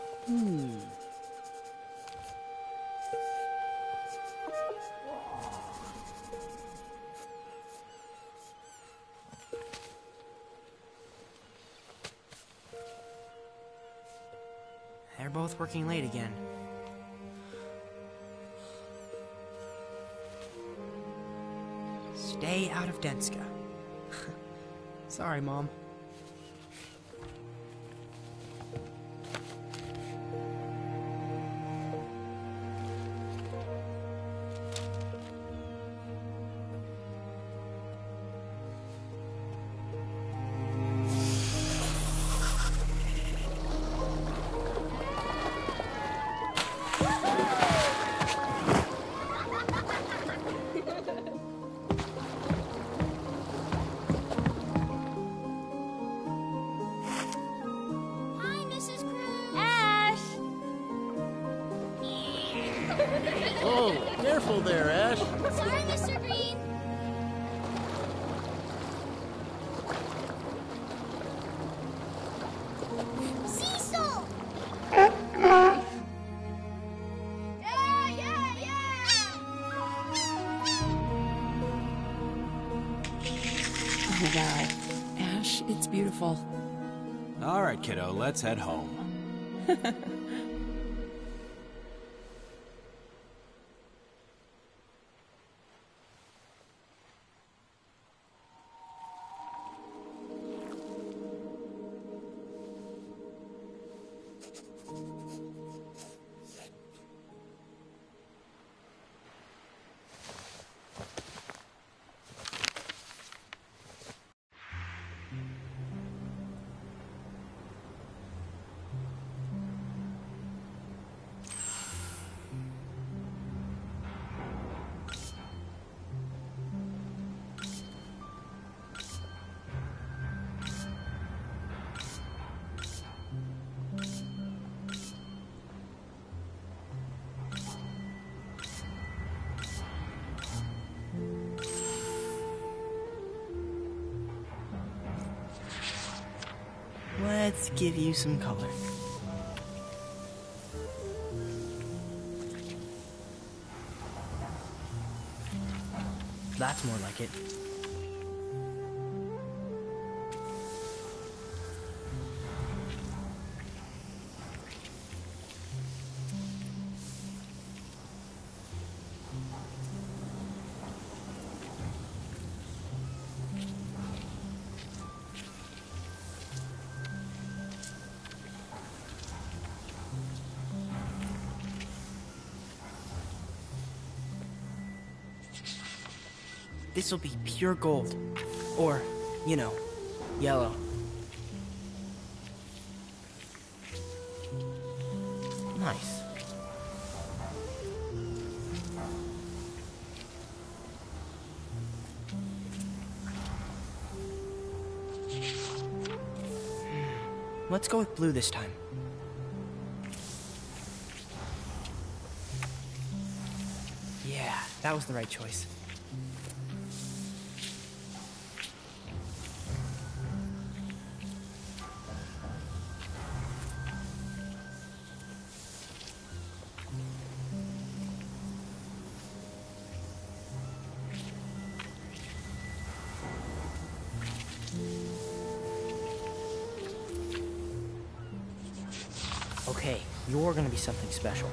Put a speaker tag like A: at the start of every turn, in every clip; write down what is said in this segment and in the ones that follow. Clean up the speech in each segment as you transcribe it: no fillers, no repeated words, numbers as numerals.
A: They're both working late again. Stay out of Denska. Sorry, Mom.
B: Oh, careful there, Ash.
C: Sorry, Mr. Green. Cecil! Yeah!
D: Oh, wow. Ash, it's beautiful.
E: All right, kiddo, let's head home.
A: Let's give you some color. That's more like it. This'll be pure gold. Or, you know, yellow. Nice. Let's go with blue this time. Yeah, that was the right choice. Okay, you're gonna be something special.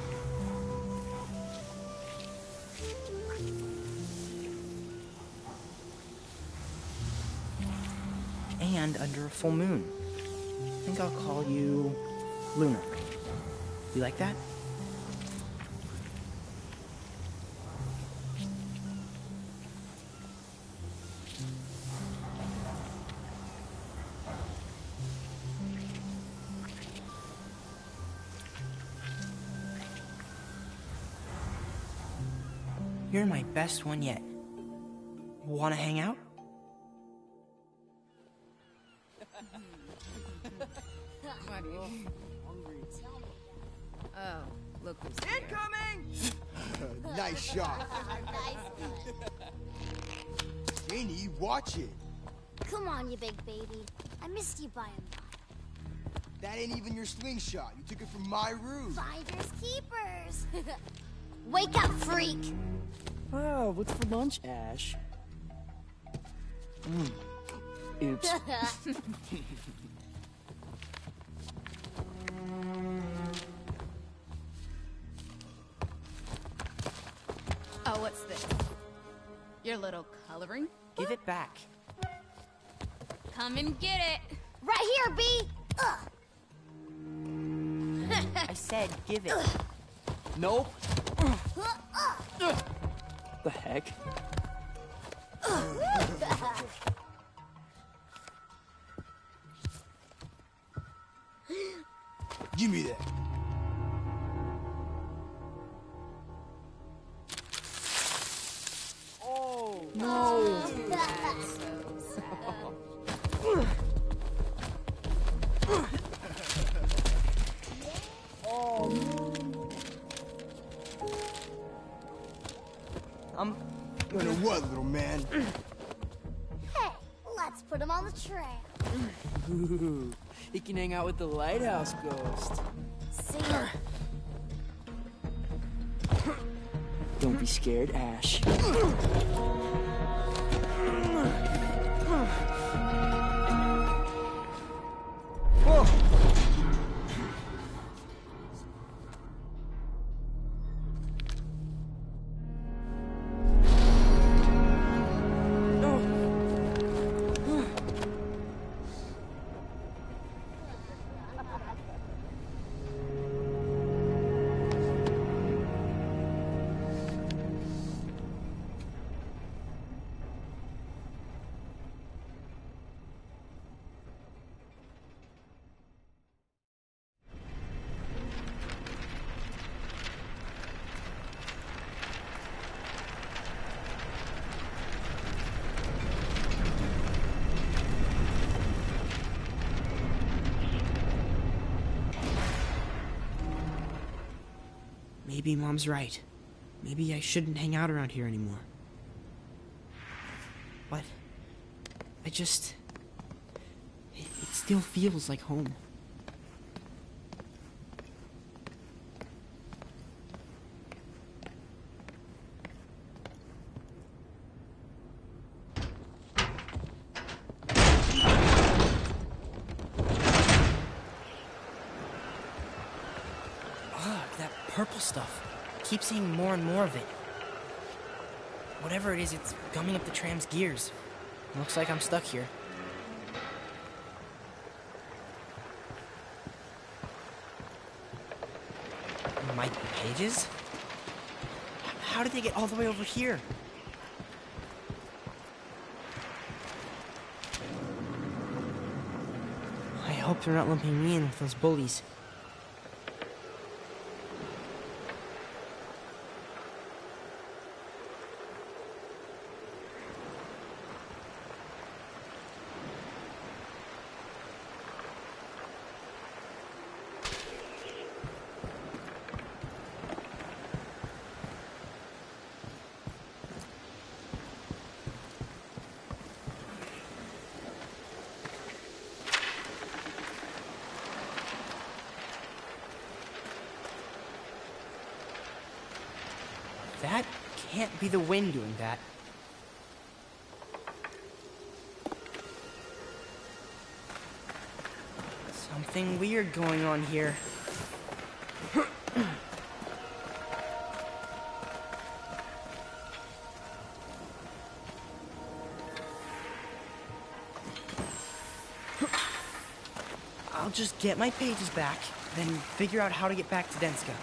A: And under a full moon. I think I'll call you Lunar. You like that? You're my best one yet. Wanna hang out?
D: Oh, look who's
F: Incoming! Nice shot. Genie, watch it.
C: Come on, you big baby. I missed you by a mile.
F: That ain't even your slingshot. You took it from my room.
C: Finders keepers. Wake up, freak.
G: Wow, what's for lunch, Ash? Oops.
D: Oh, what's this? Your little coloring?
A: Give it back.
D: Come and get it.
C: Right here, B.
A: I said give it.
G: Nope. The heck?
F: Give me that.
G: Oh, no.
A: I'm
F: Gonna what, little man?
C: Hey, let's put him on the trail.
G: Ooh, he can hang out with the lighthouse ghost.
C: See ya.
G: Don't be scared, Ash.
A: Maybe Mom's right. Maybe I shouldn't hang out around here anymore. But it still feels like home. That purple stuff. I keep seeing more and more of it. Whatever it is, it's gumming up the tram's gears. Looks like I'm stuck here. My pages? How did they get all the way over here? I hope they're not lumping me in with those bullies. That can't be the wind doing that. Something weird going on here. I'll just get my pages back, then figure out how to get back to Denska.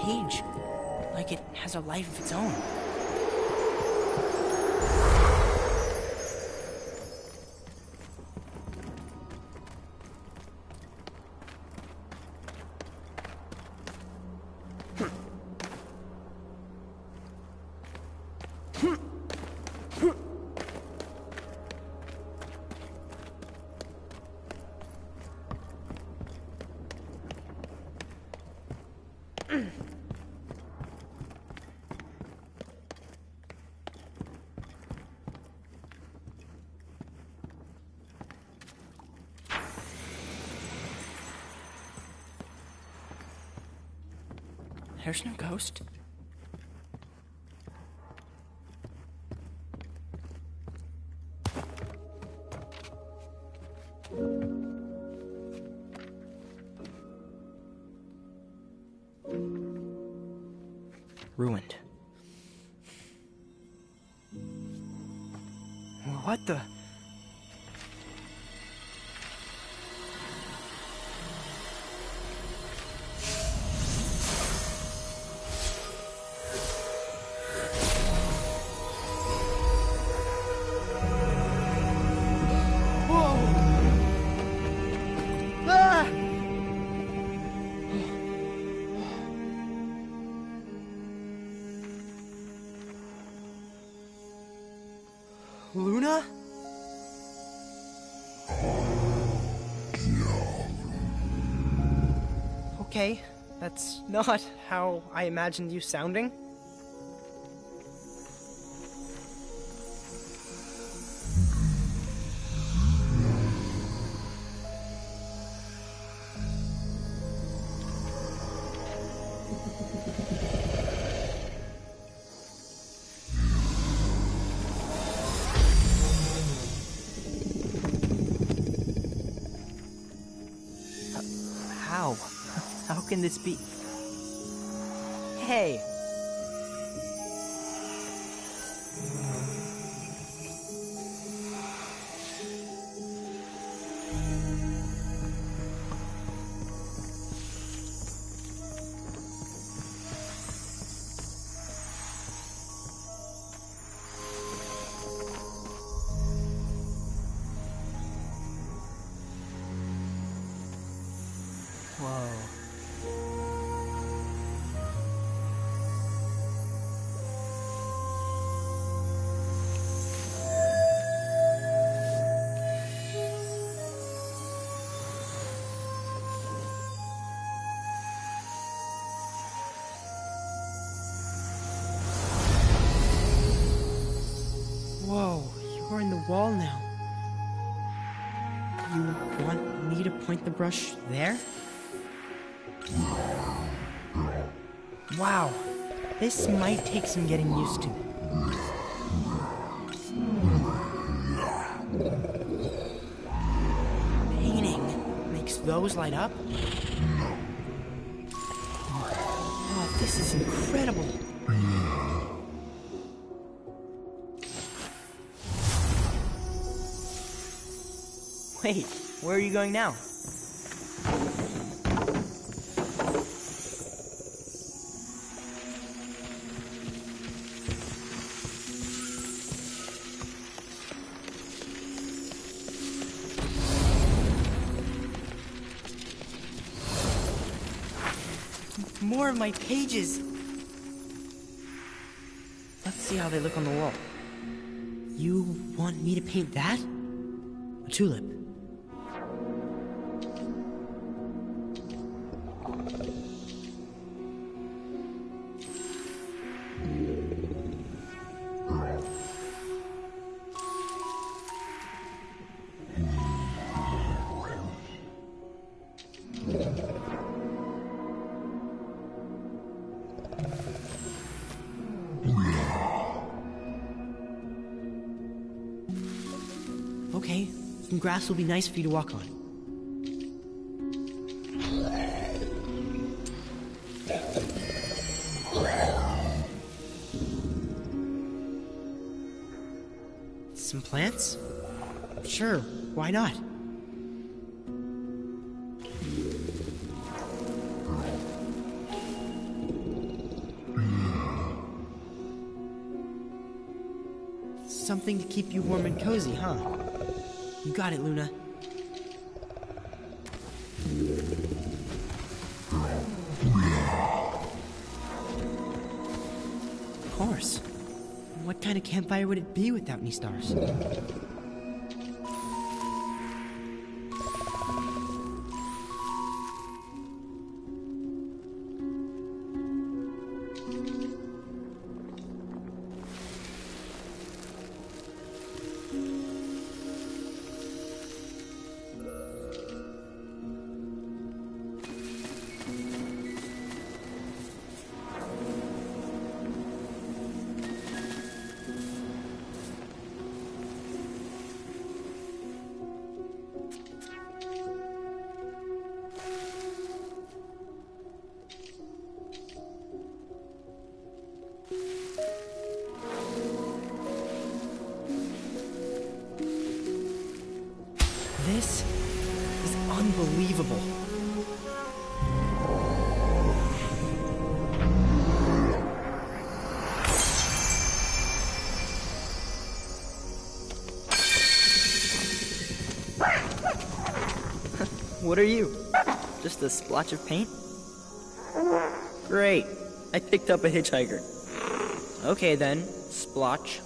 A: page. Like it has a life of its own. There's no ghost. Ruined. What the? Luna? Okay, that's not how I imagined you sounding. How? How can this be? Hey! Whoa. Whoa, you're in the wall now. You want me to point the brush there? Wow, this might take some getting used to. Painting makes those light up? Oh, this is incredible. Wait, where are you going now? More of my pages. Let's see how they look on the wall. You want me to paint that? A tulip. Okay, some grass will be nice for you to walk on. Some plants? Sure, why not? something to keep you warm and cozy, huh? You got it, Luna. Of course. What kind of campfire would it be without any stars? This is unbelievable.
H: What are you? Just a splotch of paint? Great. I picked up a hitchhiker. Okay then, splotch.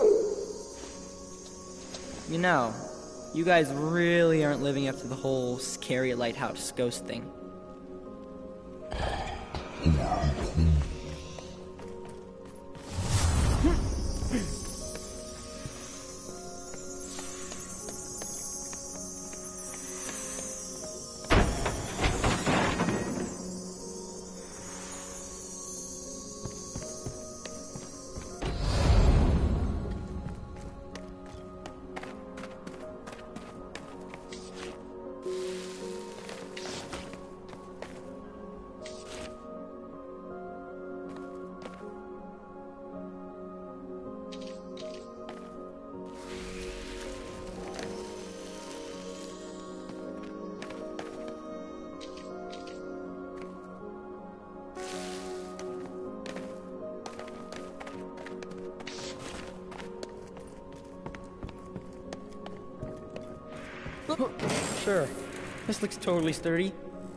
H: You know, you guys really aren't living up to the whole scary lighthouse ghost thing.
A: Sure. This looks totally sturdy.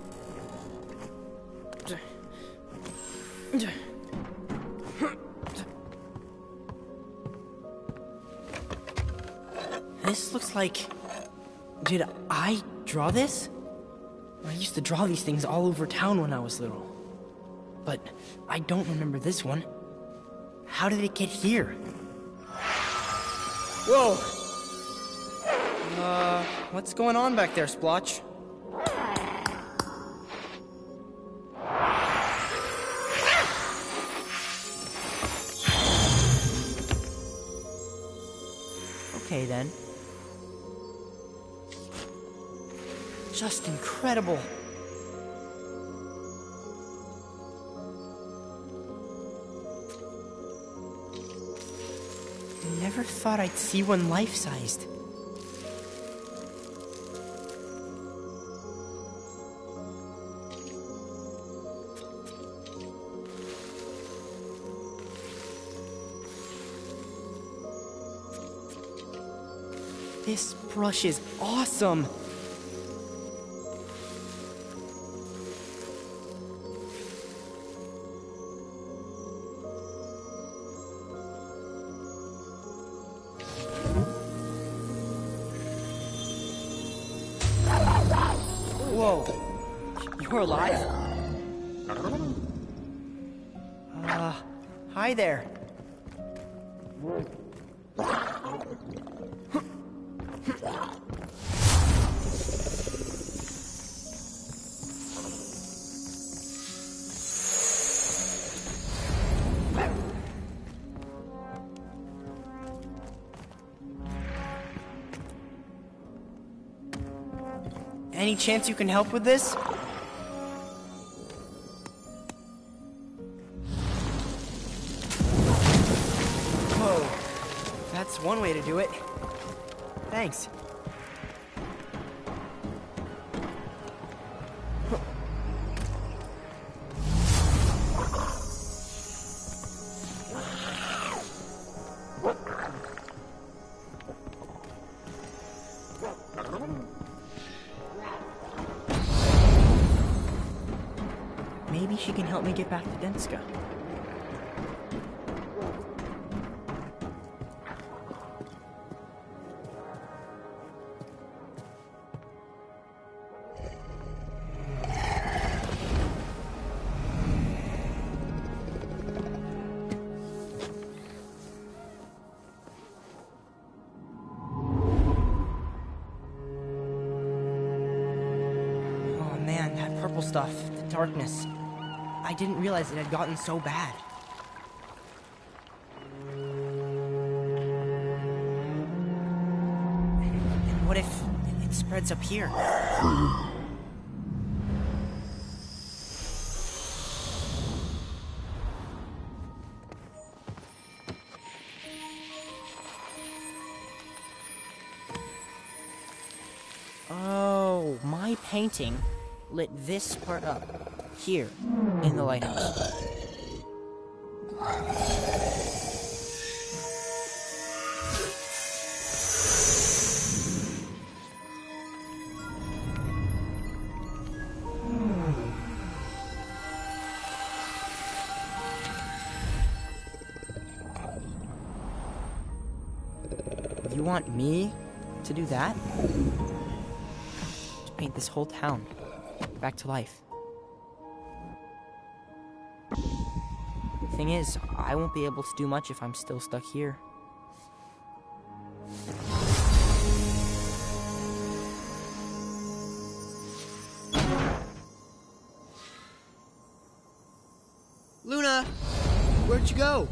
A: This looks like... Did I draw this? I used to draw these things all over town when I was little. But I don't remember this one. How did it get here? Whoa! What's going on back there, Splotch? Okay, then. Just incredible. Never thought I'd see one life-sized. This brush is awesome! Whoa! You're alive? Hi there. Any chance you can help with this? Whoa, that's one way to do it. Thanks. Maybe she can help me get back to Denska. Purple stuff, the darkness. I didn't realize it had gotten so bad. And what if it spreads up here? Oh, my painting lit this part up, here, in the lighthouse. You want me to do that? To paint this whole town back to life. Thing is, I won't be able to do much if I'm still stuck here.
F: Luna! Where'd you go?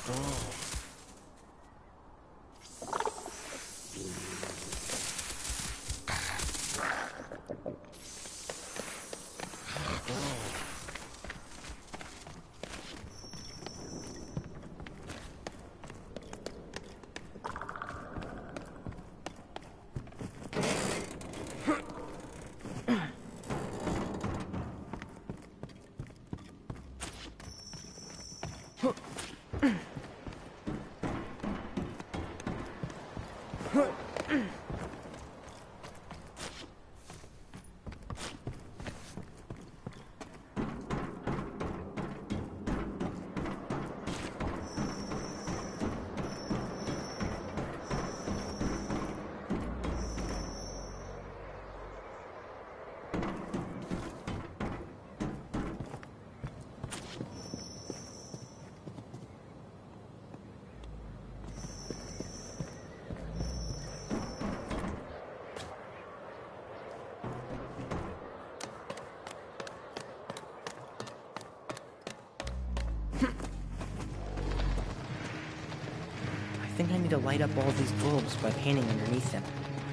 A: I think I need to light up all these bulbs by painting underneath them.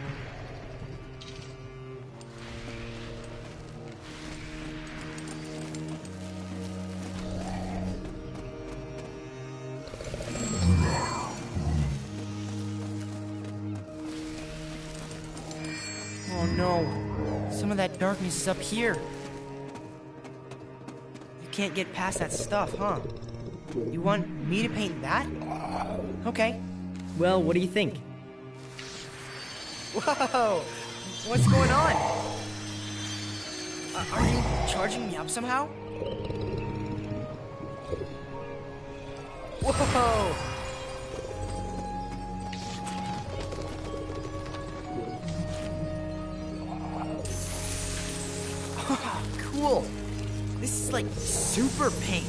A: Oh no, some of that darkness is up here. You can't get past that stuff, huh? You want me to paint that? Okay.
H: Well, what do you think?
A: Whoa! What's going on? Are you charging me up somehow? Whoa! Cool. This is like super paint.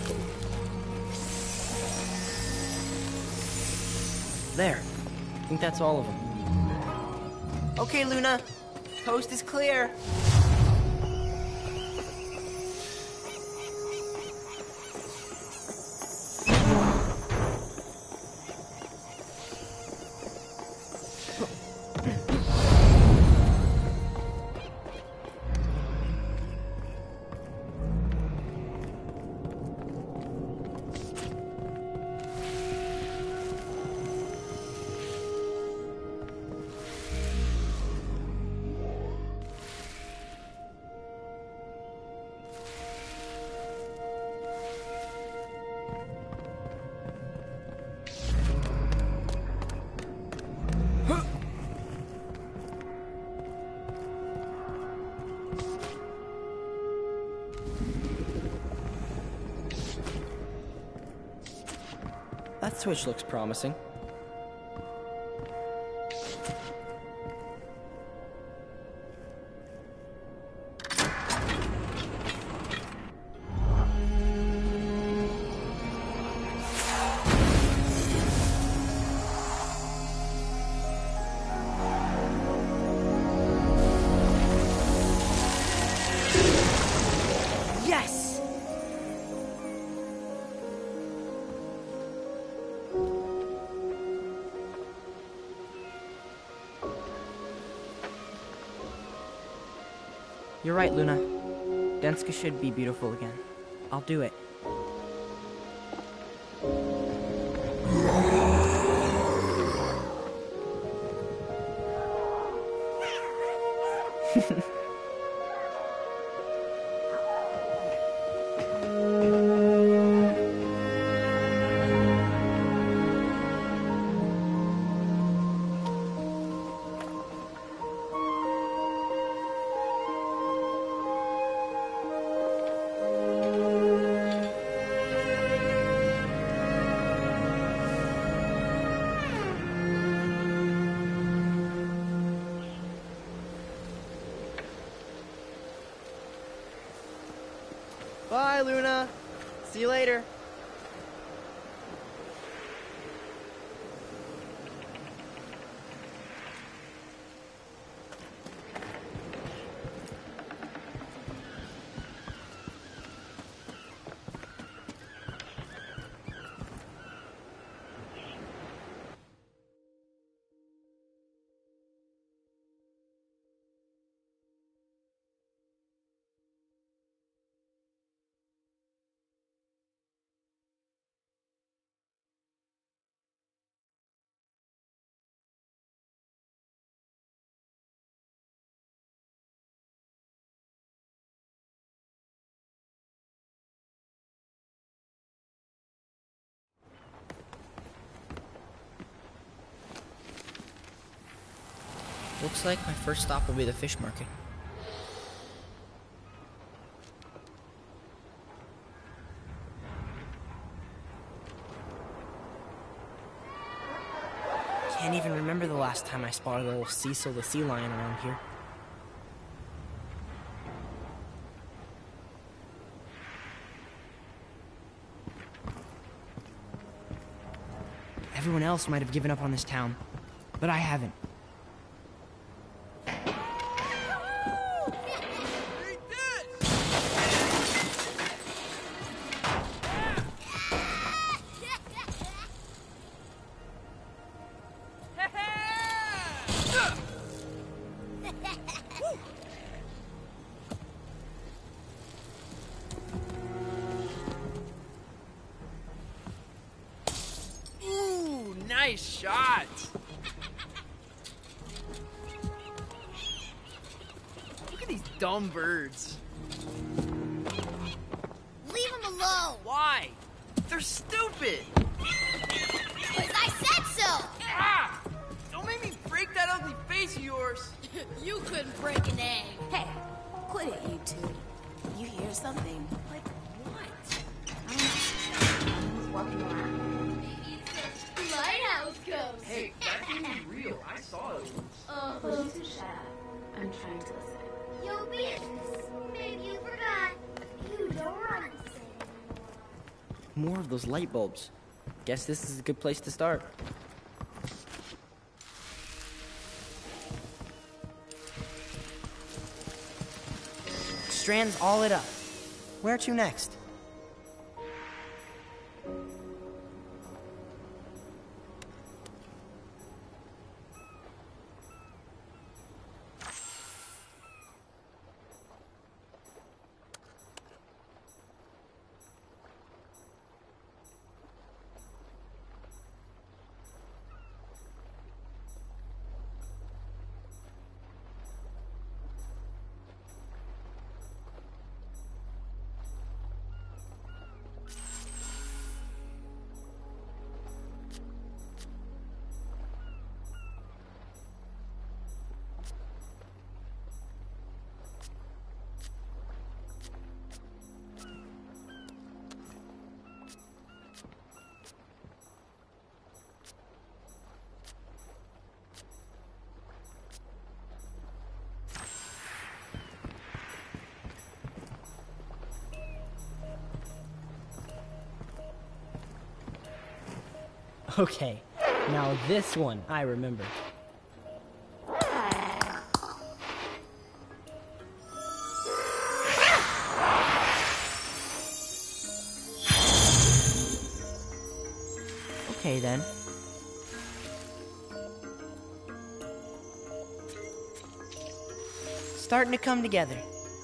A: There. I think that's all of them. Okay, Luna. Coast is clear. That switch looks promising. Yes! You're right, Luna. Denska should be beautiful again. I'll do it. Bye, Luna. See you later. Looks like my first stop will be the fish market. Can't even remember the last time I spotted a little Cecil the sea lion around here. Everyone else might have given up on this town, but I haven't.
G: Nice shot! Look at these dumb birds.
C: Leave them alone!
G: Why? They're stupid!
C: Because I said so!
G: Ah! Don't make me break that ugly face of yours!
D: You couldn't break an egg.
I: Hey, quit it, you two. You hear something?
D: Like what?
I: I don't know. Who's walking around?
C: Lighthouse ghost!
G: Hey, that thing is real. I saw it.
I: Will you two shut up? I'm trying to listen.
C: Your business. Maybe you forgot. You don't run this anymore.
A: More of those light bulbs. Guess this is a good place to start. Strands all lit up. Where to next? Okay, now this one I remember. Okay then. Starting to come together.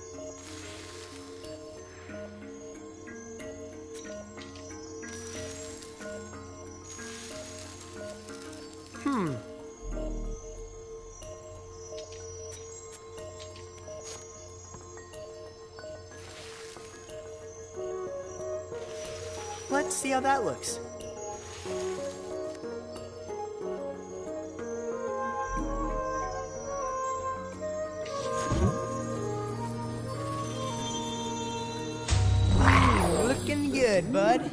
A: Let's see how that looks. Looking good, bud.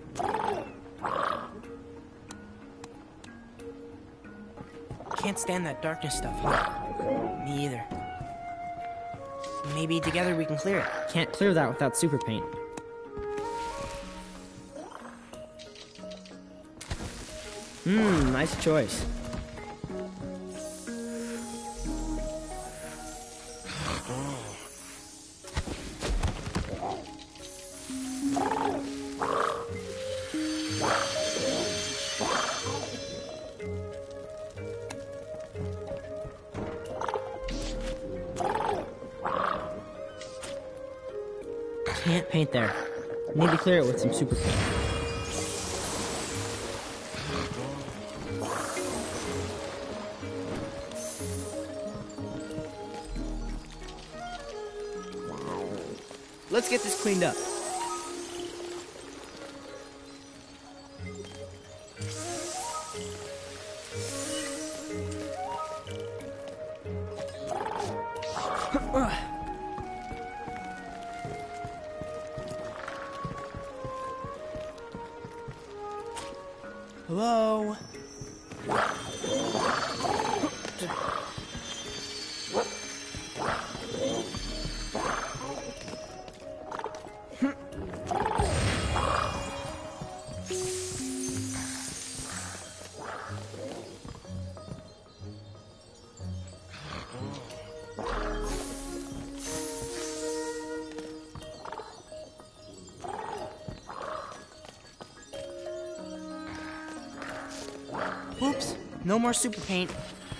A: Can't stand that darkness stuff, huh? Me either. Maybe together we can clear it. Can't clear that without super paint. Nice choice. Can't paint there. Need to clear it with some super paint. Let's get this cleaned up. Hello? Oops, no more super paint.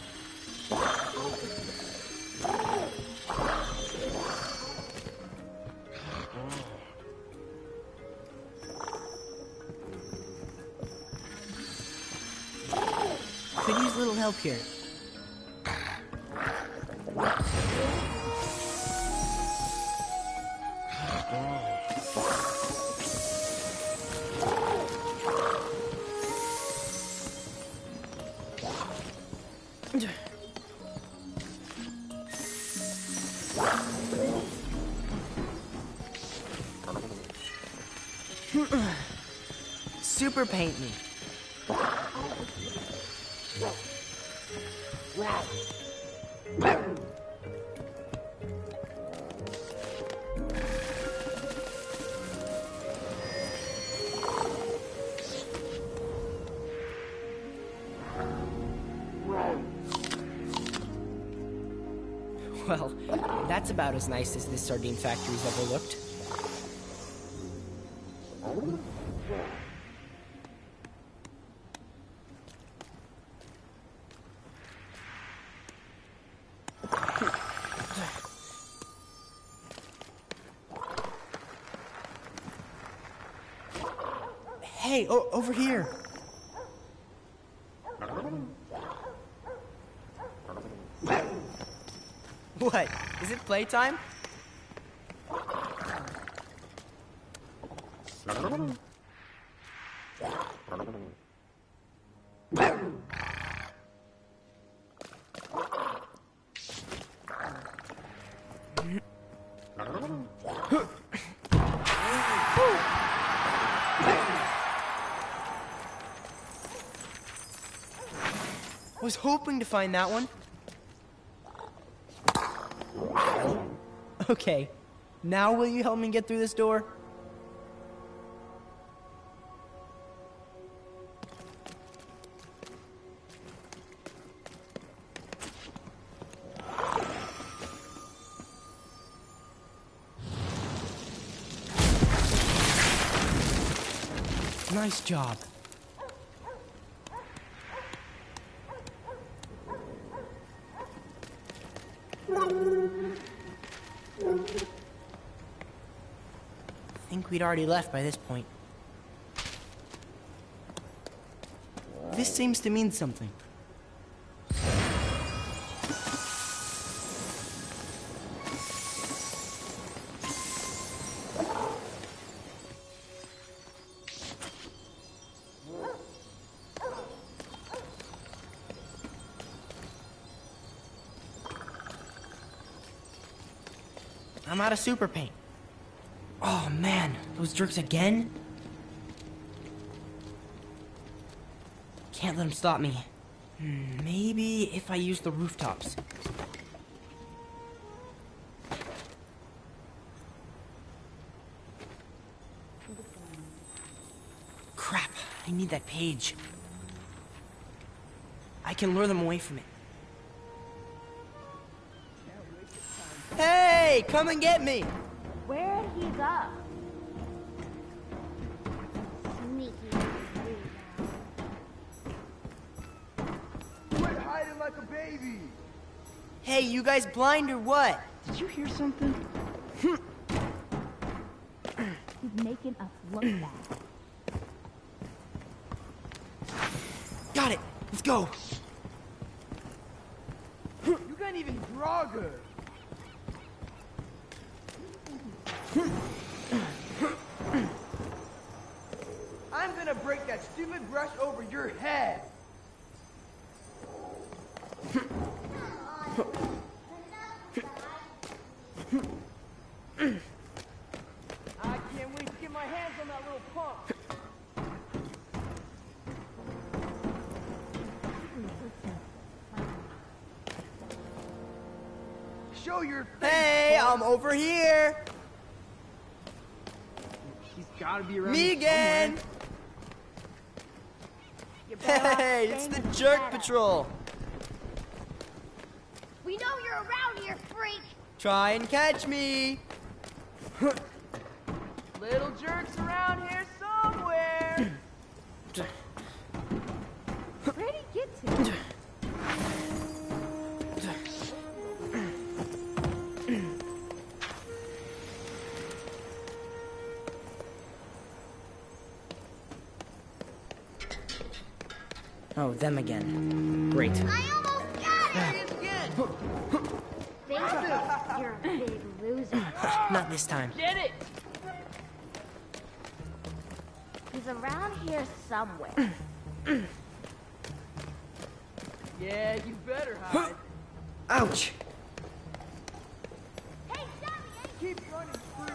A: Could use a little help here. Super paint me. Well, that's about as nice as this sardine factory's ever looked. Hey, over here. What? Is it playtime? Was hoping to find that one. Okay, now will you help me get through this door? Nice job. I think we'd already left by this point. This seems to mean something. I'm out of super paint. Oh man, those jerks again? Can't let them stop me. Maybe if I use the rooftops. Crap, I need that page. I can lure them away from it. Hey, come and get me!
C: Where he's up. Sneaky.
F: Quit hiding like a baby!
A: Hey, you guys blind or what?
F: Did you hear something?
C: He's making us look bad.
A: Got it! Let's go!
F: You can't even draw good! I'm gonna break that stupid brush over your head! I can't wait to get my hands on that little punk! show your face.
G: Hey, I'm over here.
F: He's gotta be around
G: Me
F: here
G: again.
F: somewhere. You better off
G: Hey, it's
F: staying
G: the
F: in
G: Jerk
F: shadow.
G: Patrol.
C: We know you're around here, freak.
G: Try and catch me.
F: Little jerks around here somewhere.
C: Where'd he get to?
A: Oh, them again. Great.
C: I almost got it! Face it, you're a big loser.
A: Not this time.
F: Get it.
C: He's around here somewhere.
F: Yeah, you better hide.
A: Ouch!
C: Hey, Johnny,
F: Keep running free.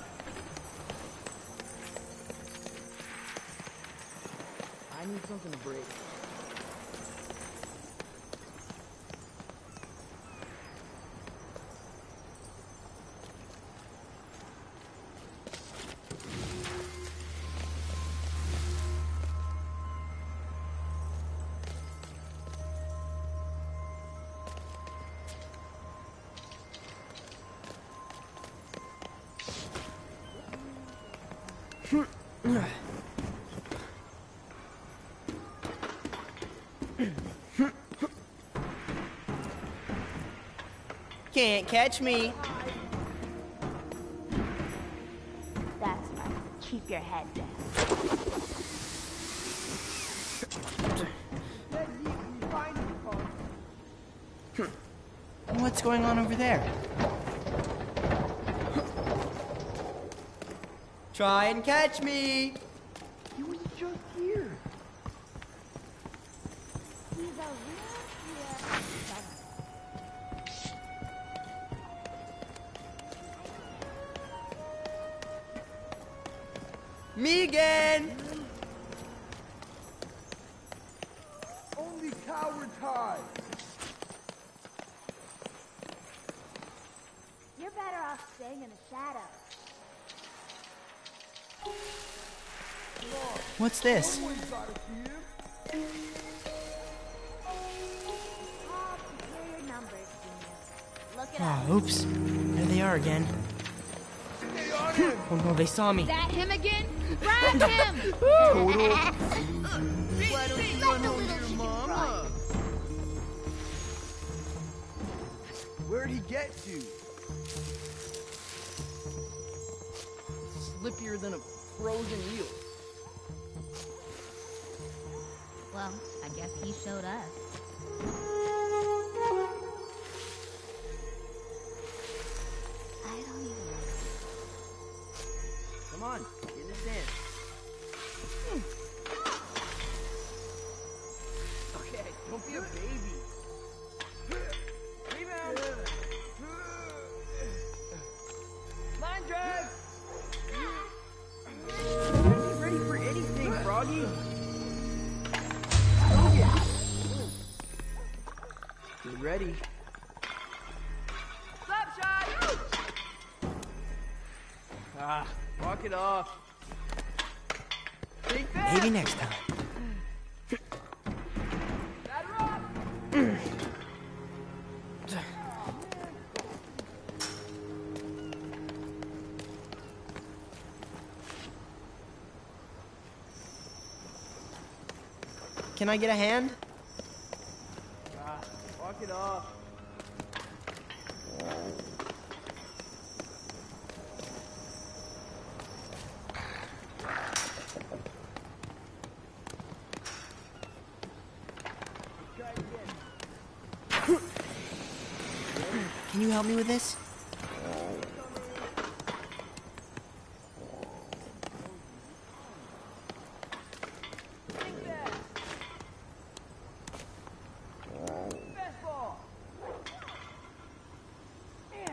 F: I need something to break.
G: Can't catch me.
C: That's right. Keep your head down.
A: What's going on over there?
G: Try and catch me.
F: He was just here.
C: He's around here somewhere.
G: Me again.
F: Only cowards hide.
C: You're better off staying in the shadows.
A: What's this?
C: All superior numbers, Genie. Look it
A: Oh,
C: up.
A: oops. There they are again. Oh no, they saw me.
D: That him again? Grab him!
F: Why don't you run home to your mama? Where'd he get to? Slippier than a frozen eel.
J: Well, I guess he showed us.
C: I don't even know.
F: Come on, get in this dance. Okay, don't be a baby. Rebound. Line drive. You're ready for anything, Froggy. Oh yeah. Get ready. Slap shot. Ah, walk it off. Big fast.
A: Maybe next time.
F: Batter up.
A: Can I get a hand?
F: Ah, walk it off. Try it again.
A: Can you help me with this?
F: Big fast. Fastball. Yeah.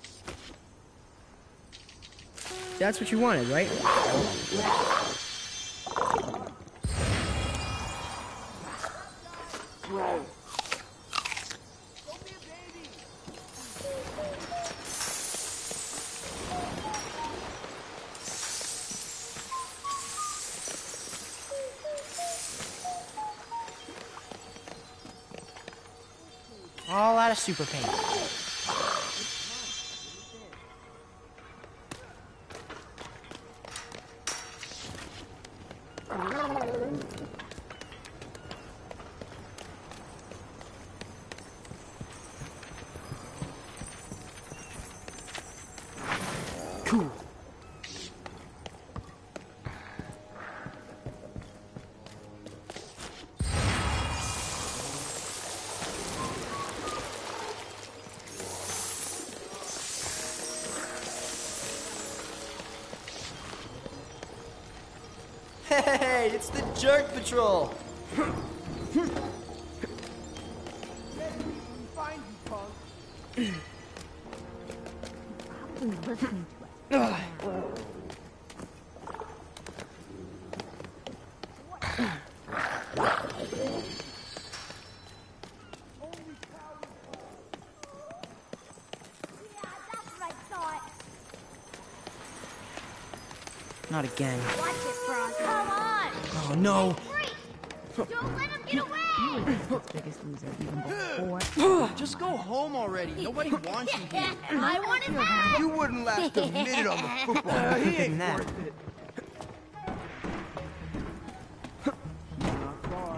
A: That's what you wanted, right?
F: Don't be a baby.
A: All out of super paint. Cool.
F: Hey, it's the Jerk Patrol! Find you, punk.
J: Probably listening to us.
C: Yeah, that's what I thought.
A: Not again.
C: Watch it, Frost.
J: Come on!
A: Oh no!
C: Freak! Don't let him get away!
J: His biggest loser even before.
F: Just go home already. Nobody wants you here.
C: I want him out!
F: You wouldn't last a minute on the football. He ain't
A: that.
F: worth it. Not far.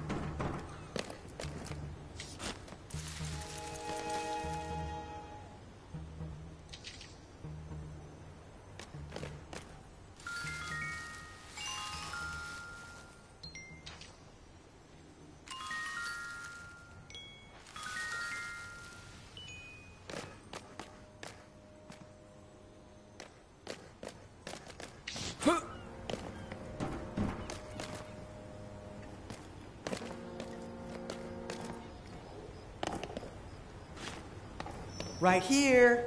A: Right here.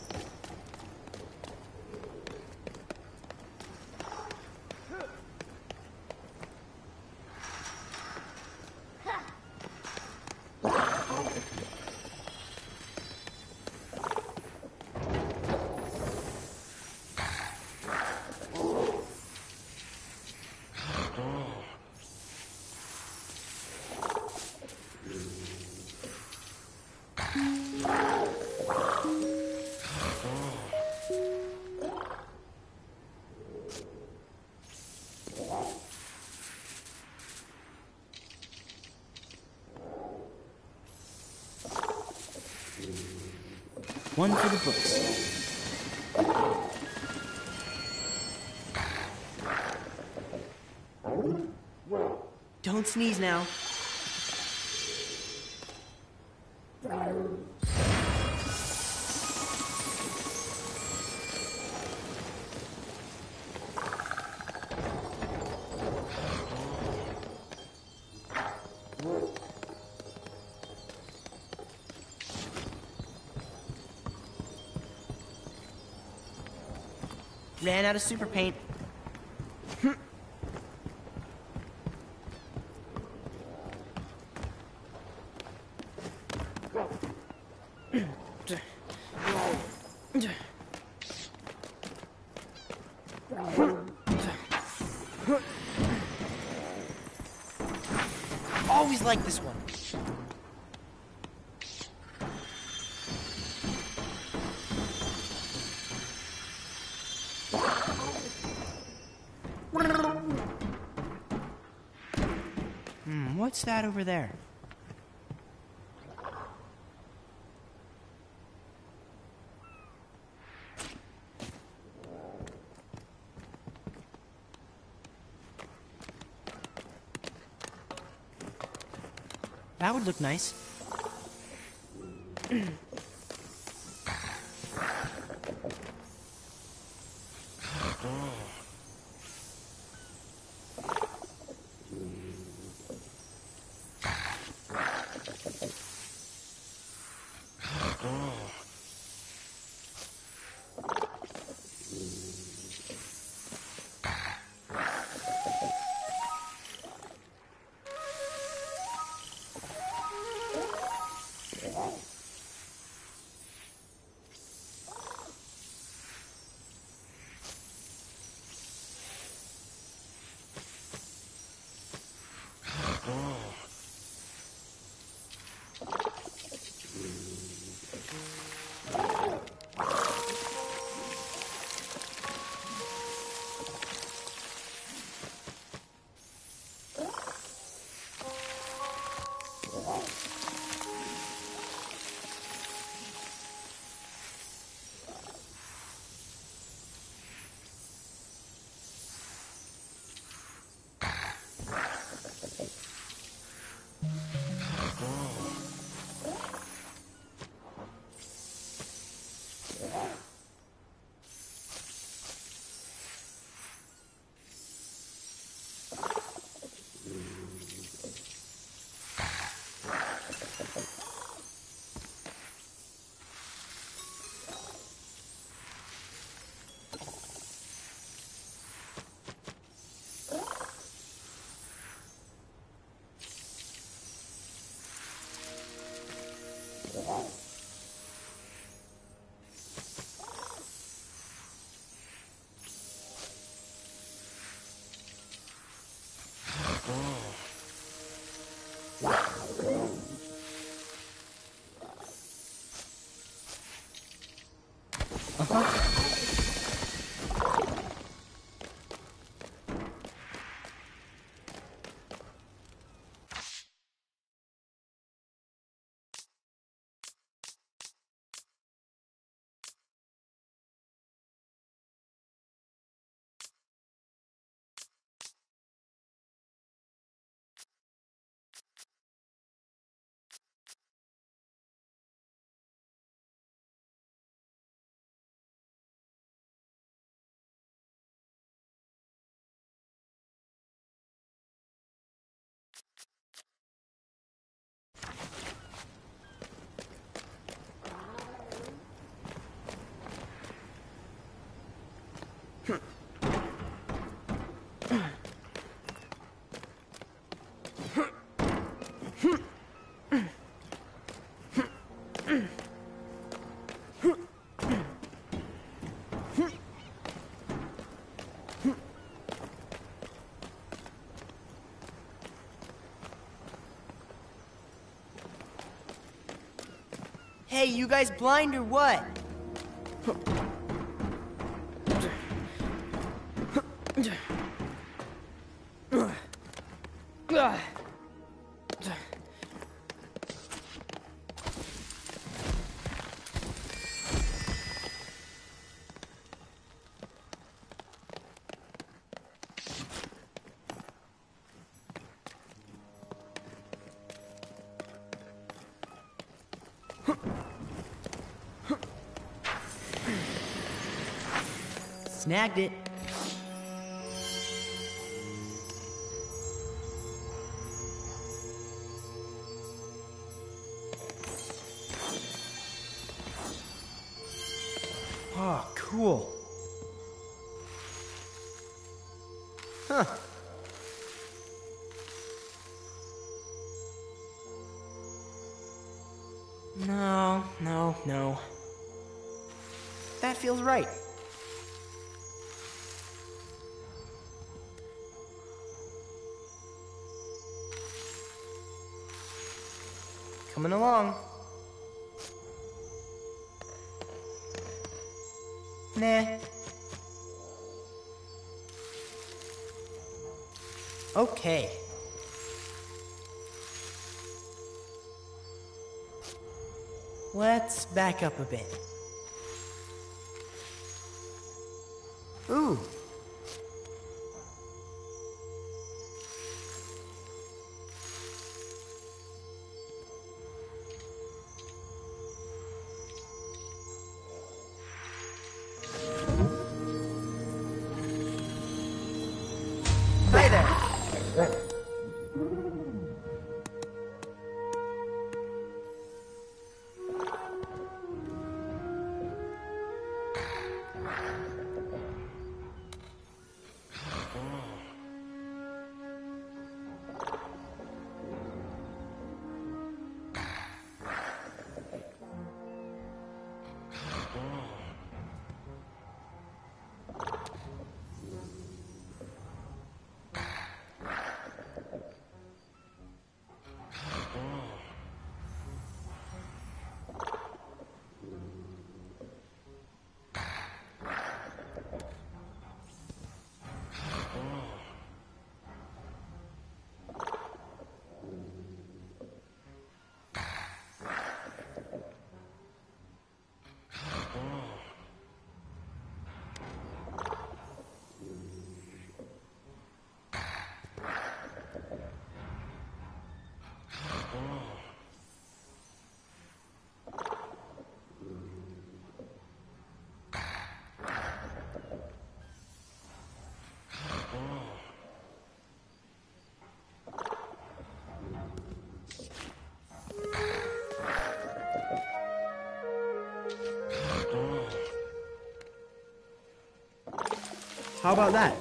A: One for the books. Don't sneeze now. Ran out of super paint. Always like this one. What's that over there? That would look nice.
F: Hey, you guys blind or what?
A: Snagged it. Oh, cool. Huh. No. That feels right. Coming along. Nah. Okay. Let's back up a bit. Ooh. Hi there. How about that?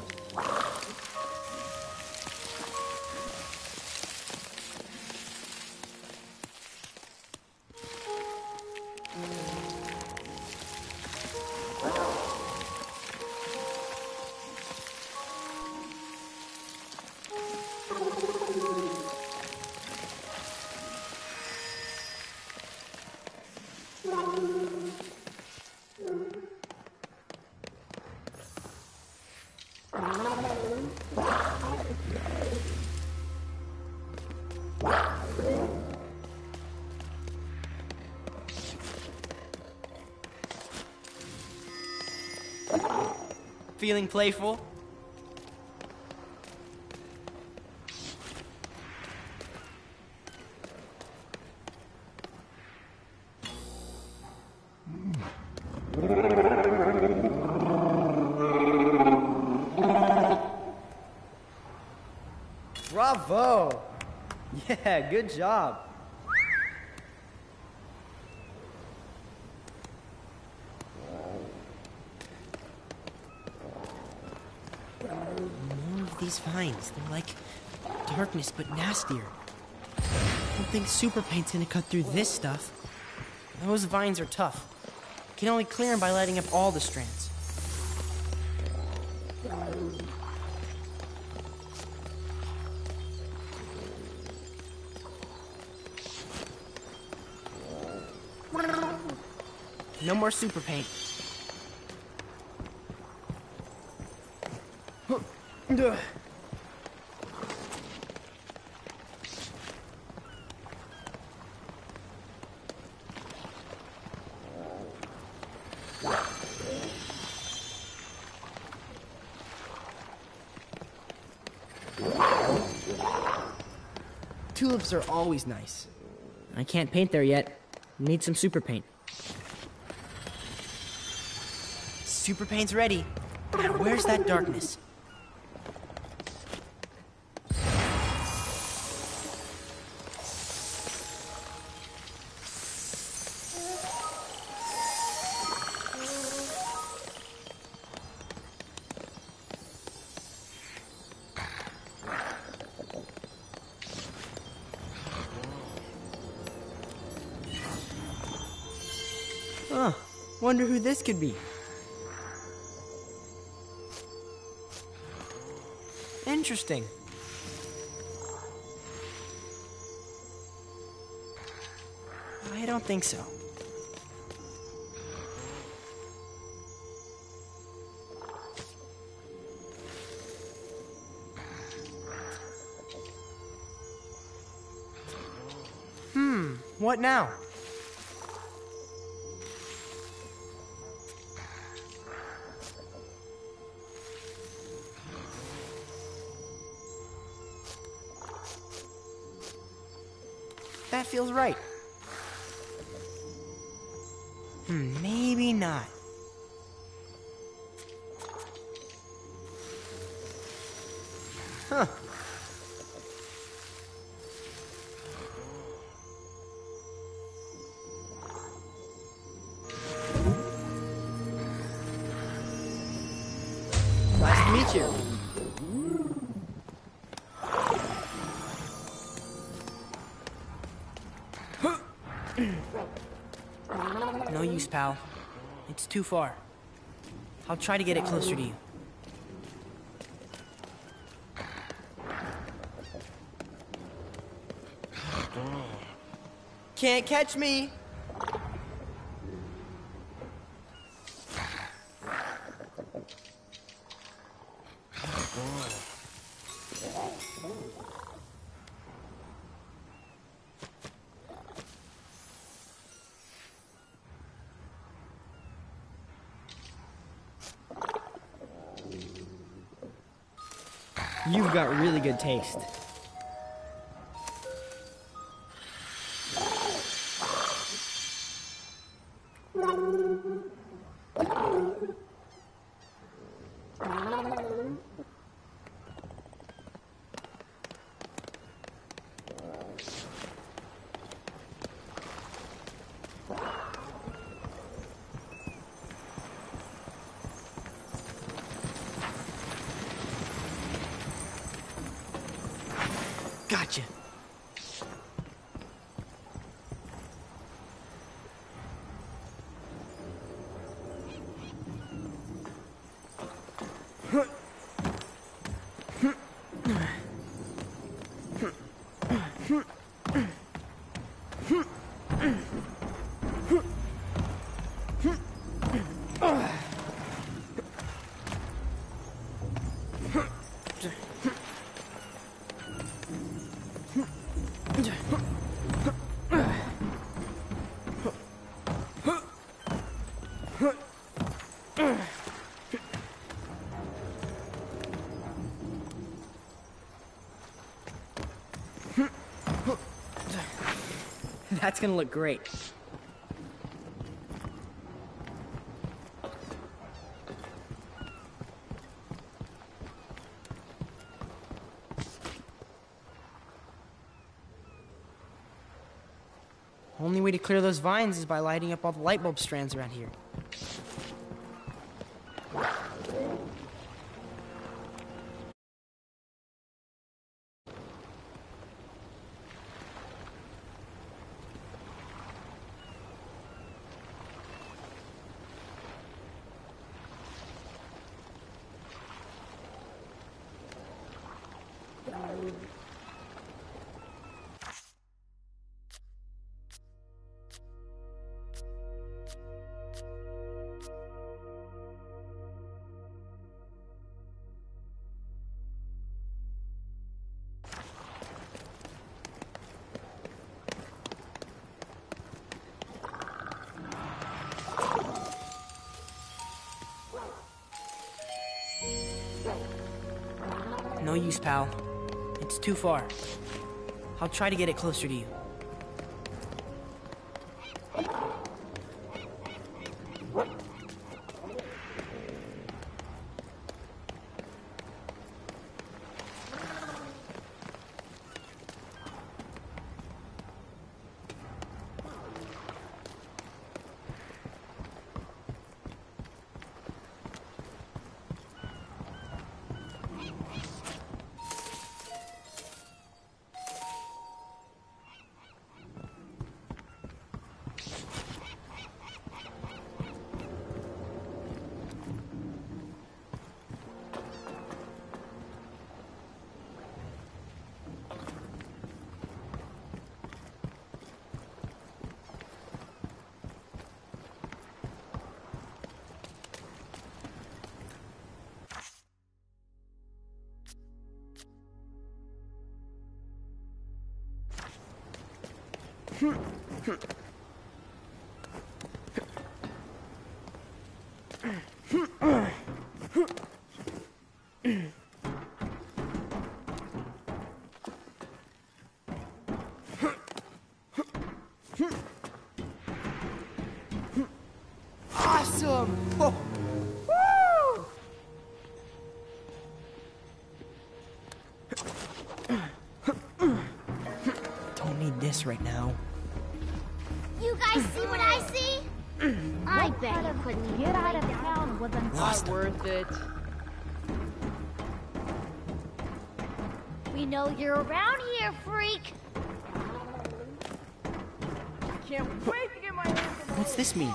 A: Feeling playful?
H: Bravo! Yeah, good job.
A: More of these vines. They're like darkness, but nastier. I don't think super paint's gonna cut through this stuff. Those vines are tough. Can only clear them by lighting up all the strands. No more super paint. Tulips are always nice. I can't paint there yet. Need some super paint. Super paint's ready. Now where's that darkness? Huh. Wonder who this could be. Interesting. I don't think so. What now? That feels right. Maybe not. Huh. Nice to meet you. No use, pal. It's too far. I'll try to get it closer to you. Can't catch me! You've got really good taste. Gotcha. That's gonna look great. Only way to clear those vines is by lighting up all the light bulb strands around here. No use, pal. It's too far. I'll try to get it closer to you.
F: Awesome! Whoa.
A: Don't need this right now.
C: You guys see what I see? I bet you couldn't
J: Get out of town with an
A: Lost
G: Not worth it.
C: We know you're around here, freak.
F: Can't wait to get my hands on
A: What's this mean?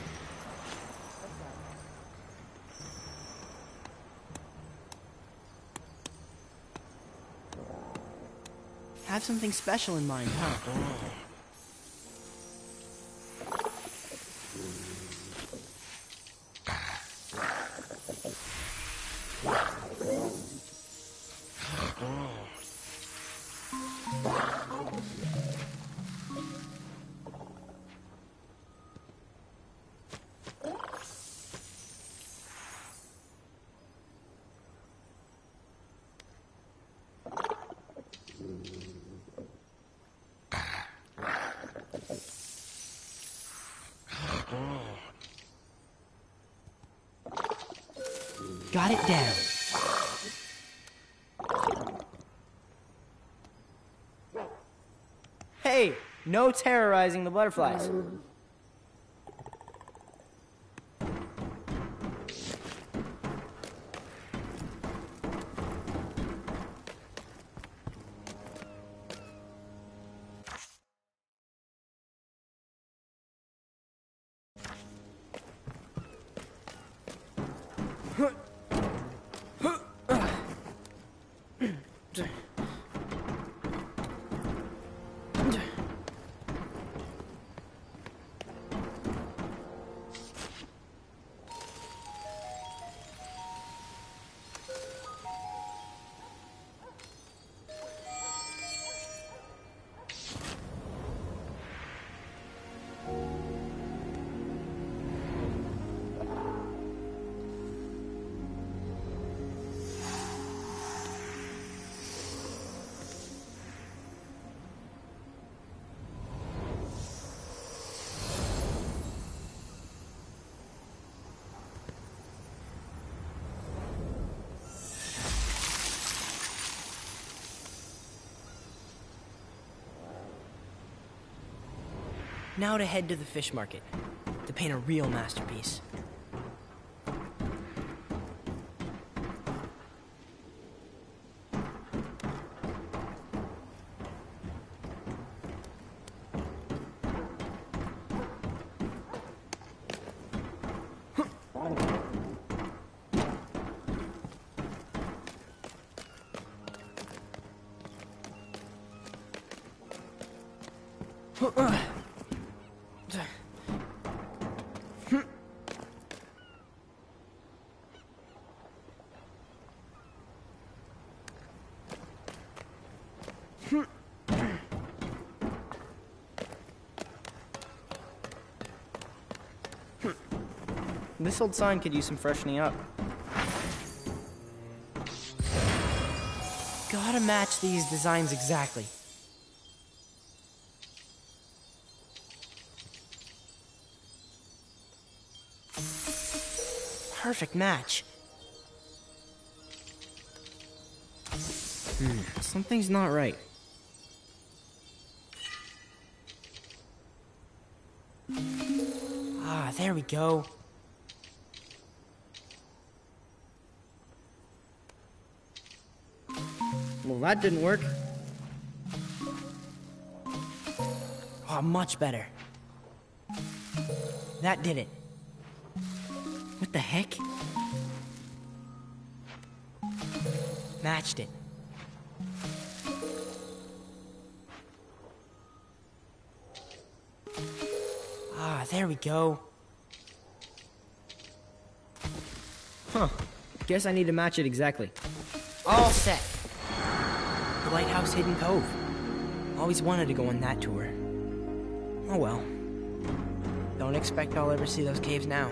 A: Have something special in mind, huh? Got it down. Hey, no terrorizing the butterflies. Now to head to the fish market to paint a real masterpiece.
H: This old sign could use some freshening up.
A: Gotta match these designs exactly. Perfect match.
H: Something's not right.
A: Ah, there we go.
H: Well, that didn't work.
A: Oh, much better. That did it. What the heck? Matched it. Ah, there we go.
H: Huh. Guess I need to match it exactly.
A: All set. The Lighthouse Hidden Cove. Always wanted to go on that tour. Oh well. Don't expect I'll ever see those caves now.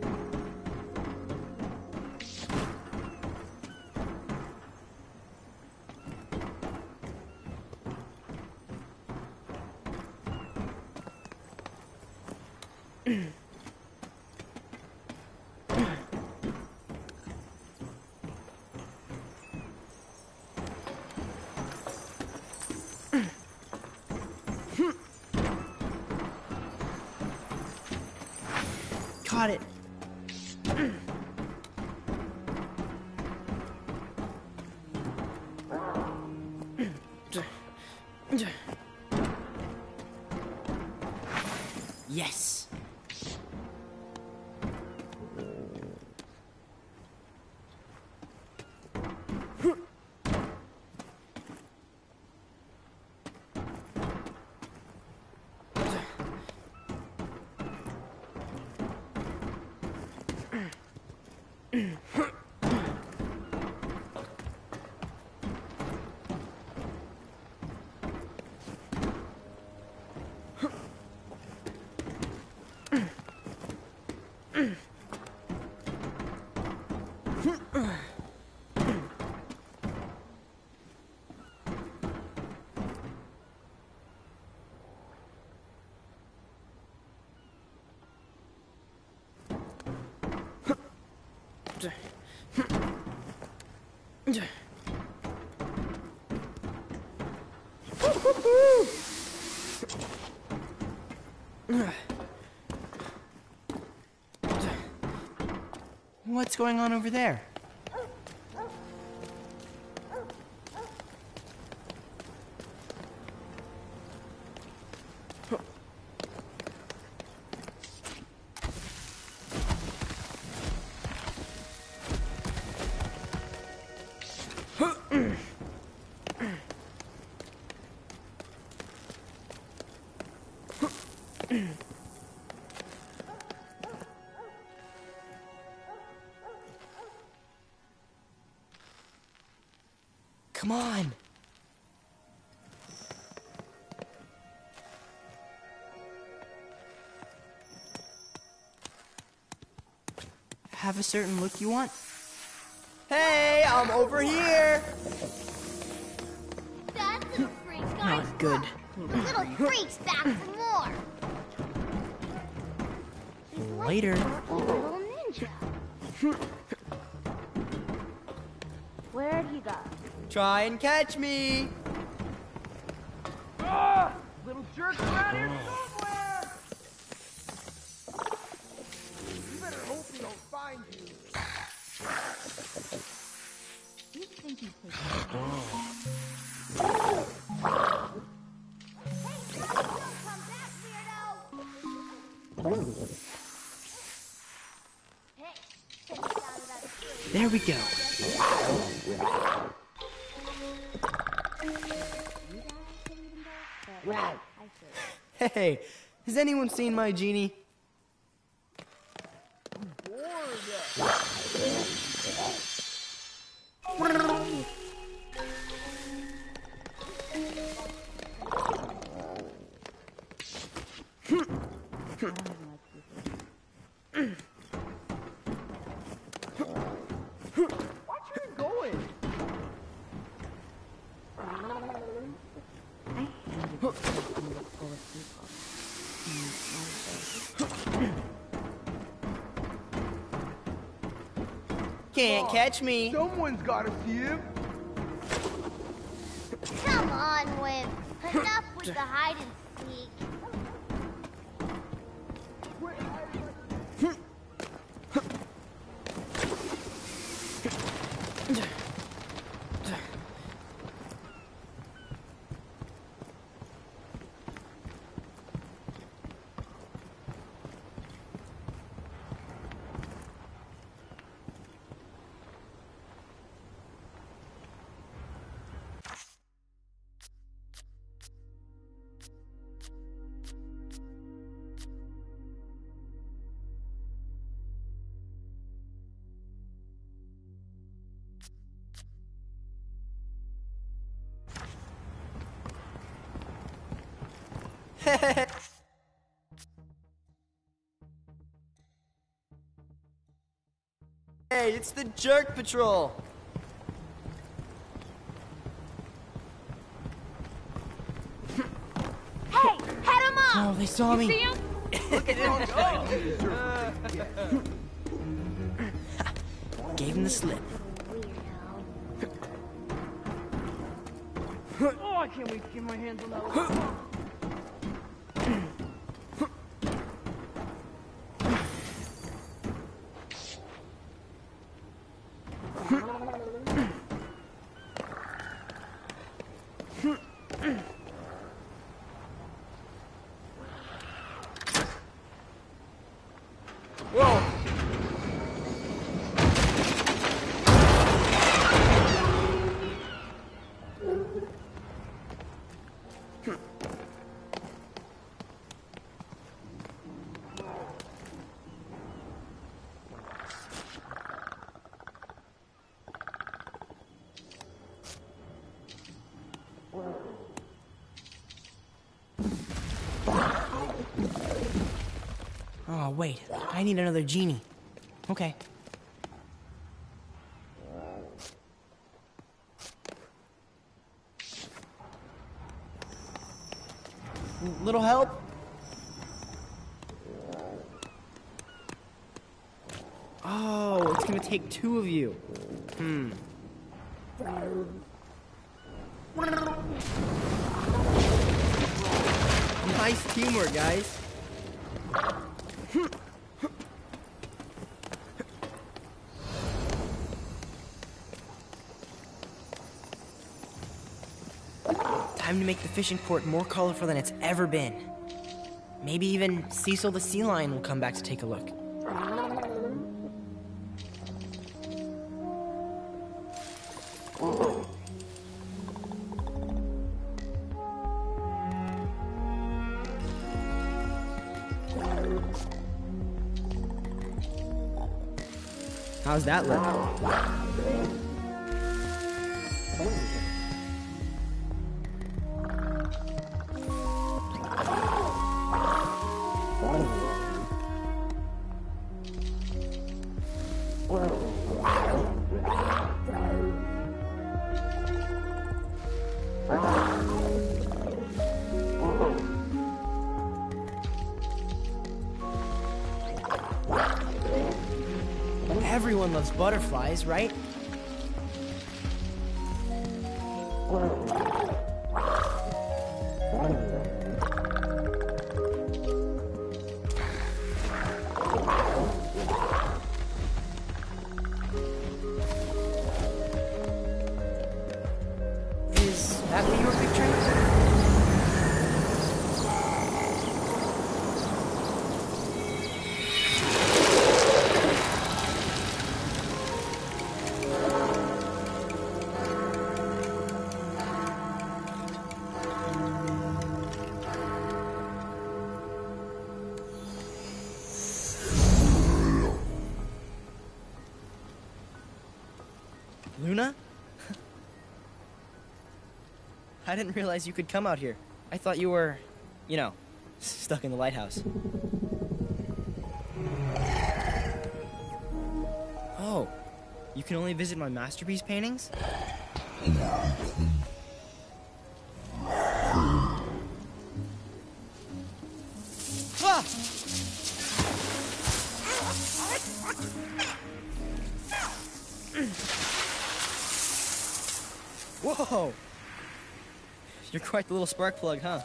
A: Caught it. Yes. What's going on over there? Come on. Have a certain look you want?
F: Hey, I'm over here.
C: That's a freak. Guys,
A: Not good.
C: the little freak's back for more.
A: Later.
C: Little ninja.
J: Where'd he go?
F: Try and catch me. Ah, little jerk around here somewhere. You better hope he don't find you.
J: You think he's taking
C: Hey, don't come back, weirdo. Hey, get down to that tree.
A: There we go.
F: Hey, has anyone seen my genie? Watch her going.
A: Can't catch me.
F: Someone's gotta see him.
C: Come on, Wimp. Enough with the hide and seek.
F: Hey, it's the Jerk Patrol.
D: Hey, head him up!
A: Oh, they saw me.
D: See him?
A: Gave him the slip.
F: Oh, I can't wait to get my hands on that one. Whoa!
A: Oh, wait. I need another genie. Okay.
F: Little help?
A: Oh, it's gonna take two of you.
F: Nice teamwork, guys.
A: Time to make the fishing port more colorful than it's ever been. Maybe even Cecil the sea lion will come back to take a look.
H: How's that look?
A: Everyone loves butterflies, right? Is that what you were picturing? Luna? I didn't realize you could come out here. I thought you were, you know, stuck in the lighthouse. Oh, you can only visit my masterpiece paintings? Ah! Whoa! You're quite the little spark plug, huh?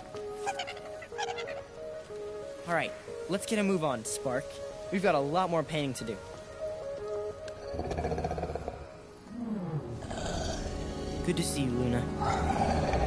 A: Alright, let's get a move on, Spark. We've got a lot more painting to do. Good to see you, Luna.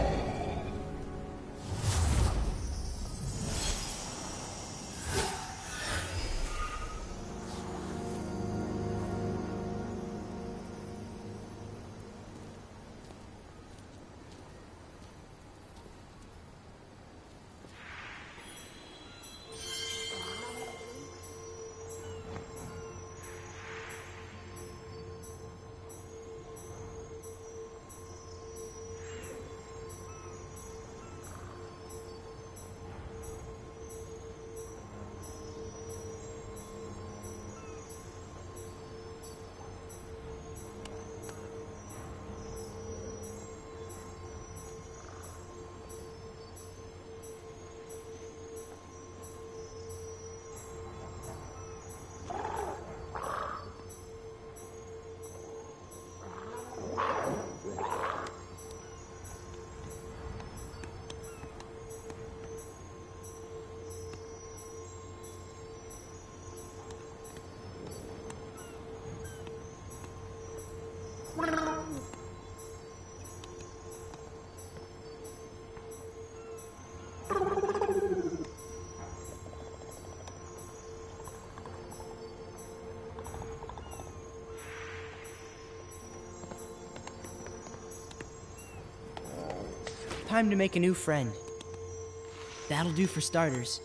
A: Time to make a new friend. That'll do for starters.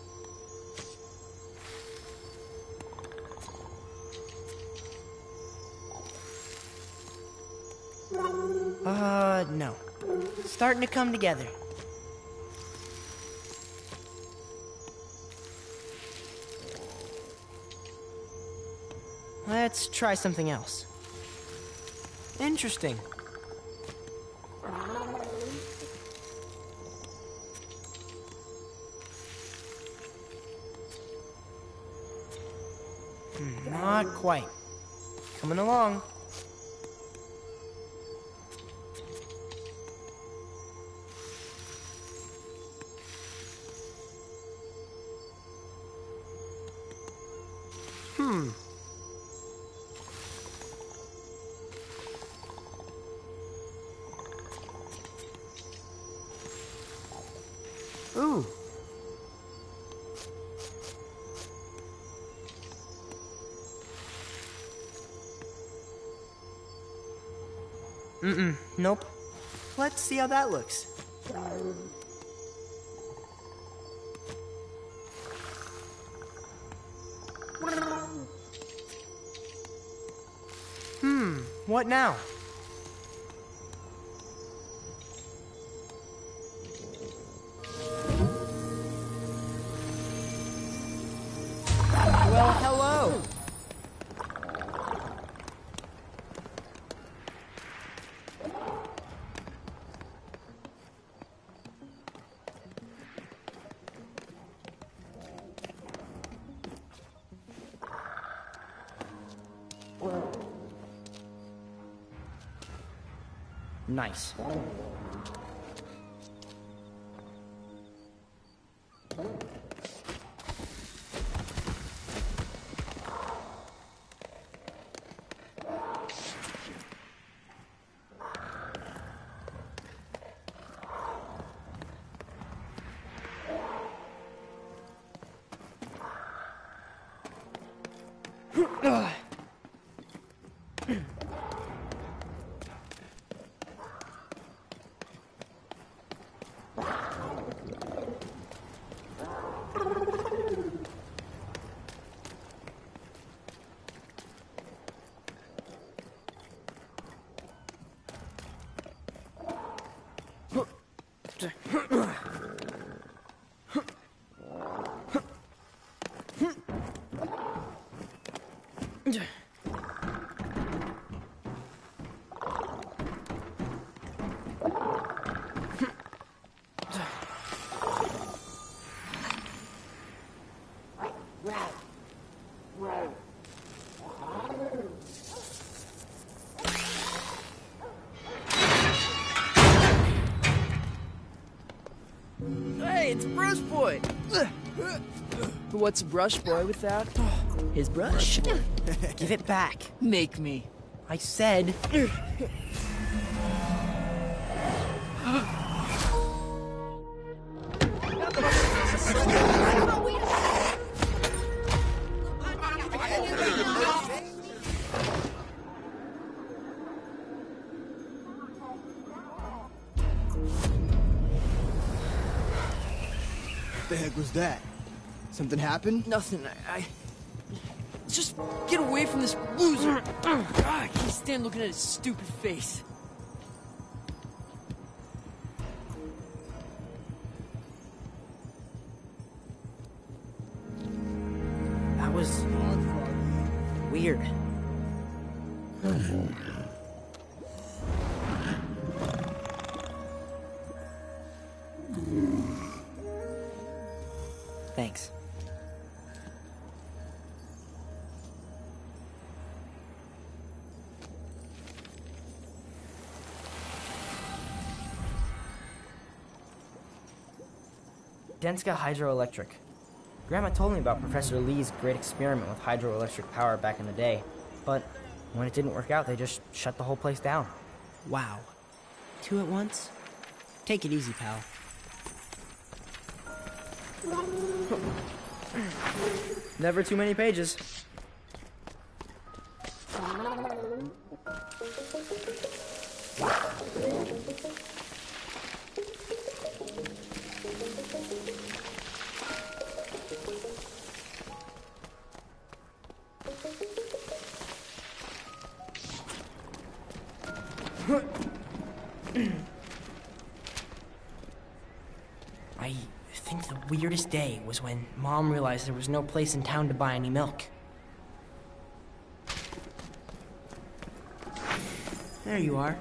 A: No. Starting to come together. Let's try something else. Interesting. Not quite. Coming along. Ooh. Nope. Let's see how that looks. What now? Well, hello.
H: Nice.
G: Hey, it's Brush Boy! But what's a brush boy without his brush?
A: Give it back.
G: Make me.
A: I said...
F: What the heck was that? Something happened?
G: Nothing, Just get away from this loser! I can't stand looking at his stupid face.
A: That was... weird. Thanks. Denska Hydroelectric. Grandma told me about Professor Lee's great experiment with hydroelectric power back in the day, but when it didn't work out, they just shut the whole place down. Wow. 2 at once? Take it easy, pal. Never too many pages. I think the weirdest day was when Mom realized there was no place in town to buy any milk. There you are.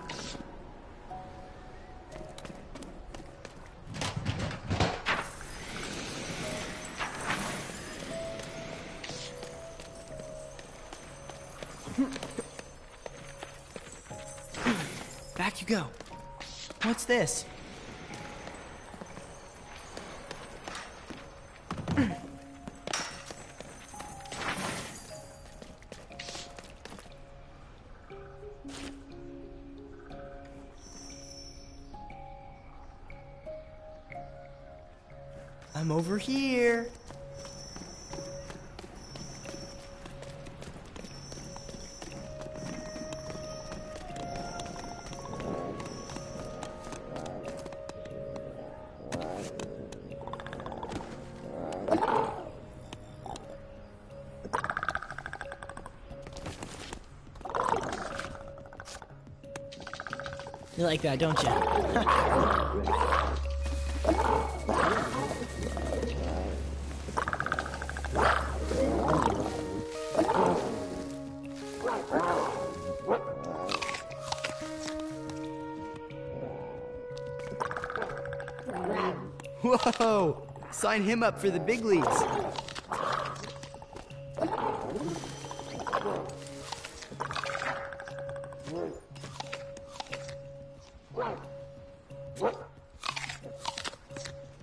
A: Back you go. What's this? I'm over here. You like that, don't you?
F: Whoa! Sign him up for the big leagues.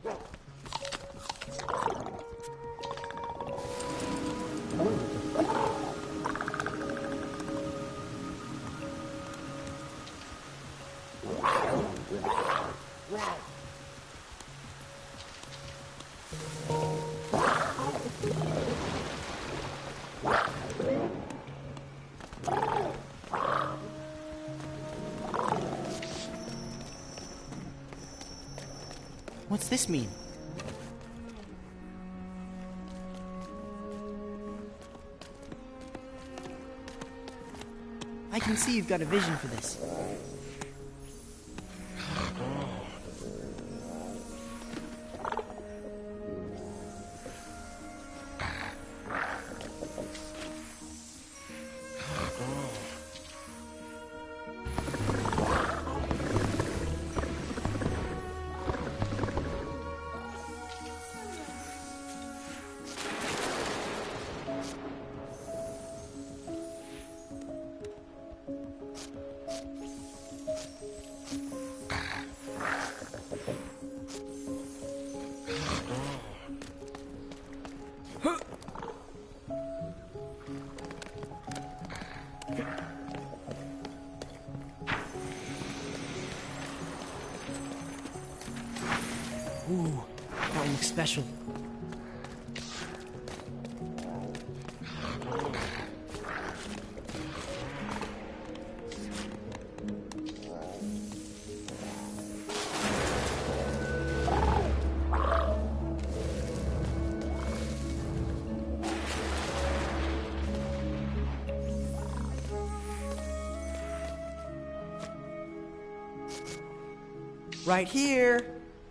A: What's this mean? I can see you've got a vision for this. Ooh, that one looks special. Right here.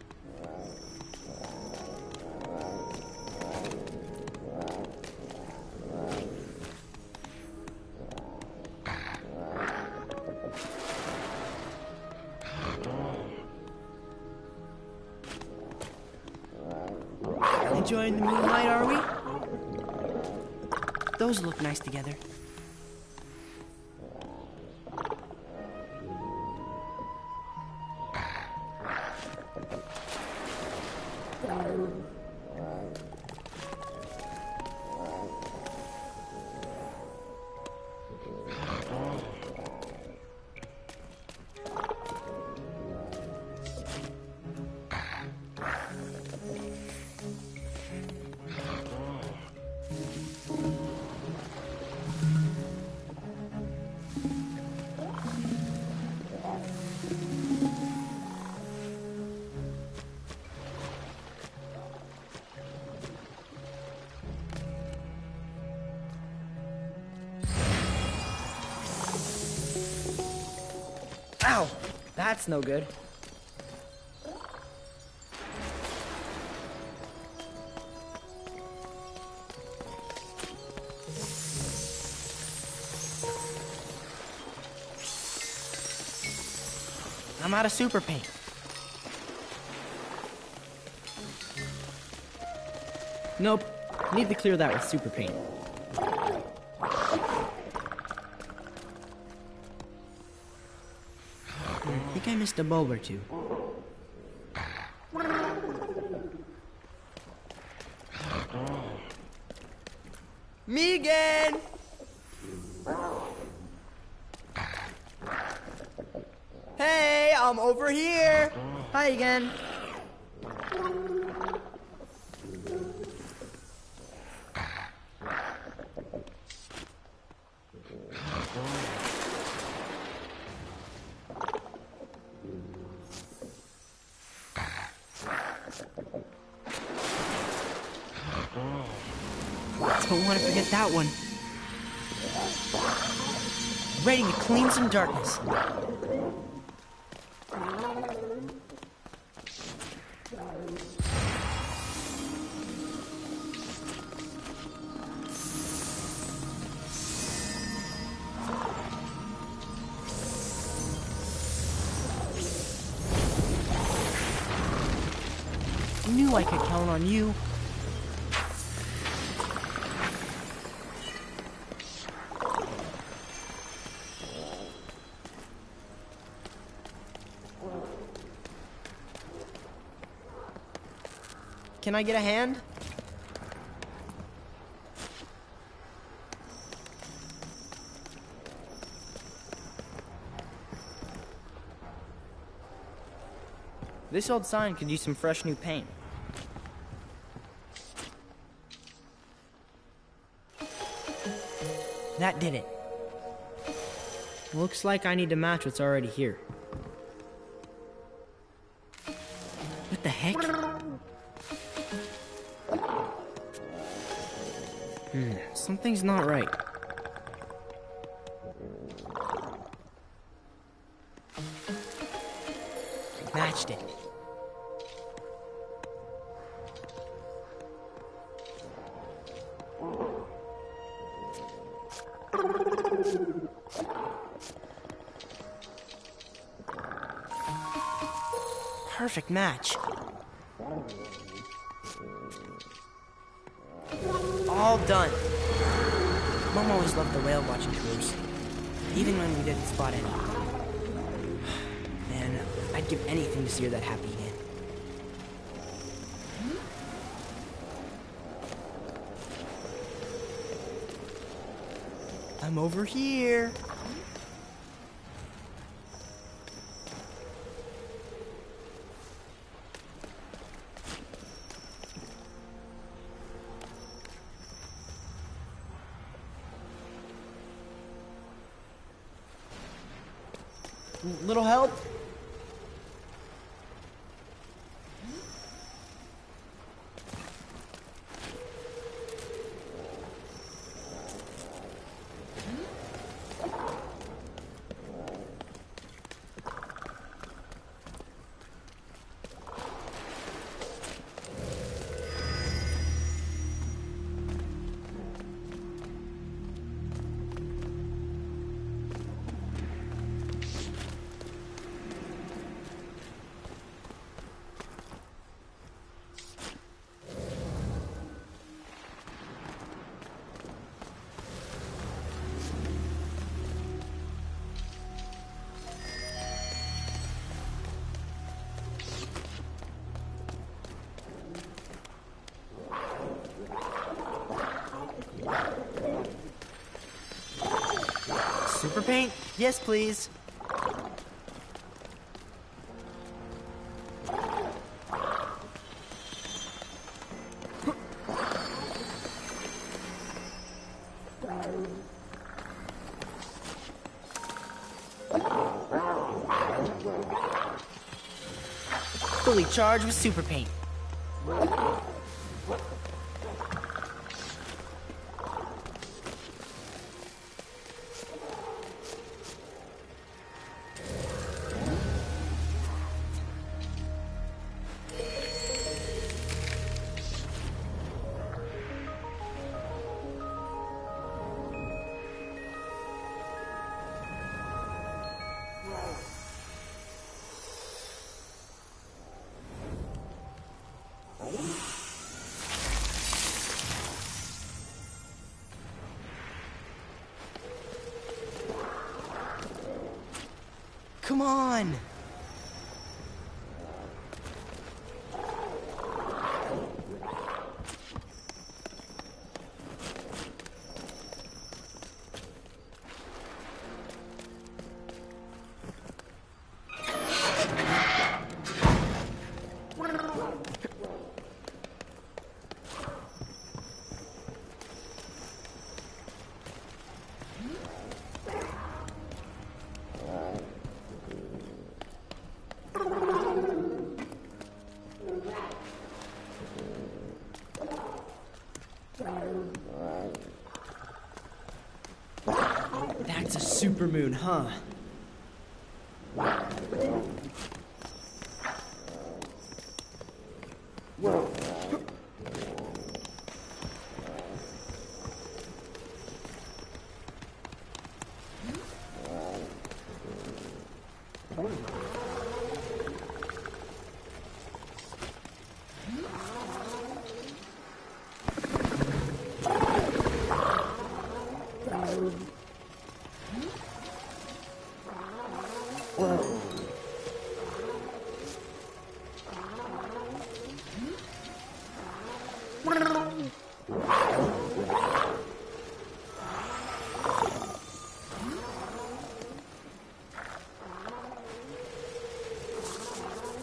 A: Enjoying the moonlight, are we? Those look nice together.
H: Ow! That's no good.
A: I'm out of super paint. Nope. Need to clear that with super paint. I think I missed a bulb or two.
F: Megan! Hey, I'm over here.
H: Hi again.
A: Don't want to forget that one. Ready to clean some darkness. Knew I could count on you. Can I get a hand? This old sign could use some fresh new paint. That did it. Looks like I need to match what's already here. What the heck? Something's not right. Matched it. Perfect match. All done. Mom always loved the whale watching tours, even when we didn't spot any. Man, I'd give anything to see her that happy again. I'm over here. Little help? Super paint? Yes, please. Fully charged with super paint. Come on! That's a supermoon, huh?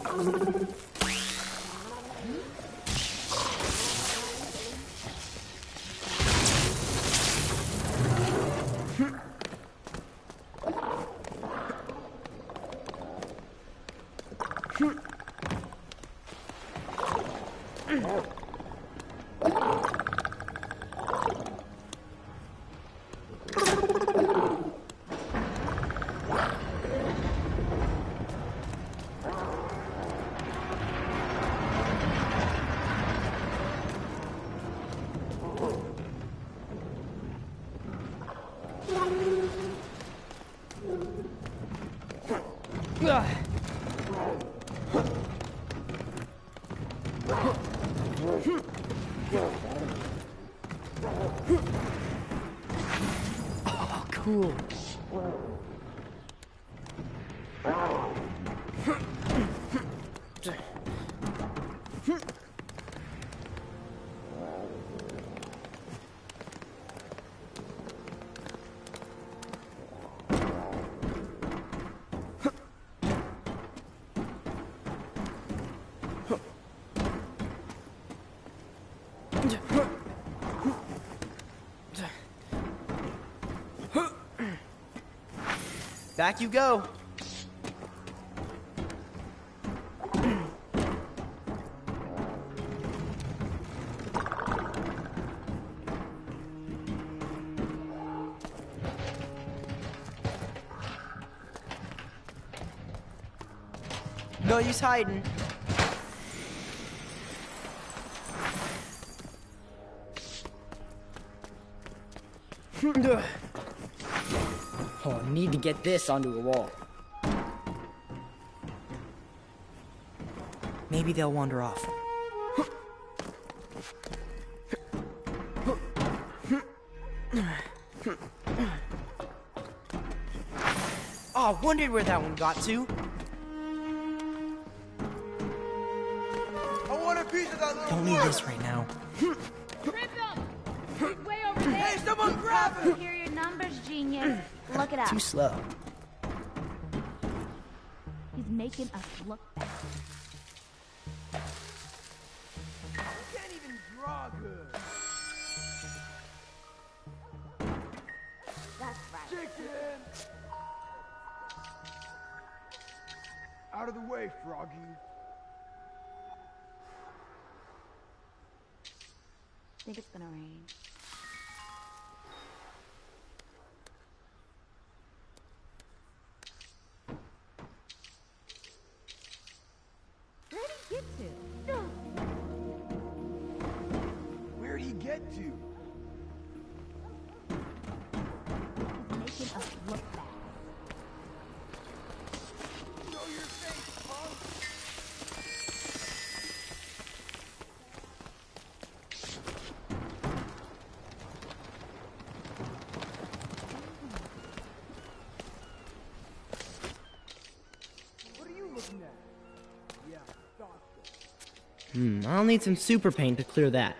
A: Oh, cool.
H: Back you go. No use hiding.
A: Oh, I need to get this onto a wall. Maybe they'll wander off. Oh, wondered where that one got to.
F: I want a piece of that little
A: Don't need
F: boy.
A: this right now.
J: Rip him! He's way over there!
F: Hey, someone grab him!
J: Hear your numbers, genius. Look it up.
A: Too slow.
J: He's making us look bad.
F: You can't even draw good.
J: That's right.
F: Chicken! Out of the way, Froggy.
J: Think it's gonna rain. Where'd he get to?
F: Where'd he get to?
J: He's making us look bad.
F: Show your face, punk! What are you looking at? Yeah, I thought so.
A: I'll need some super paint to clear that.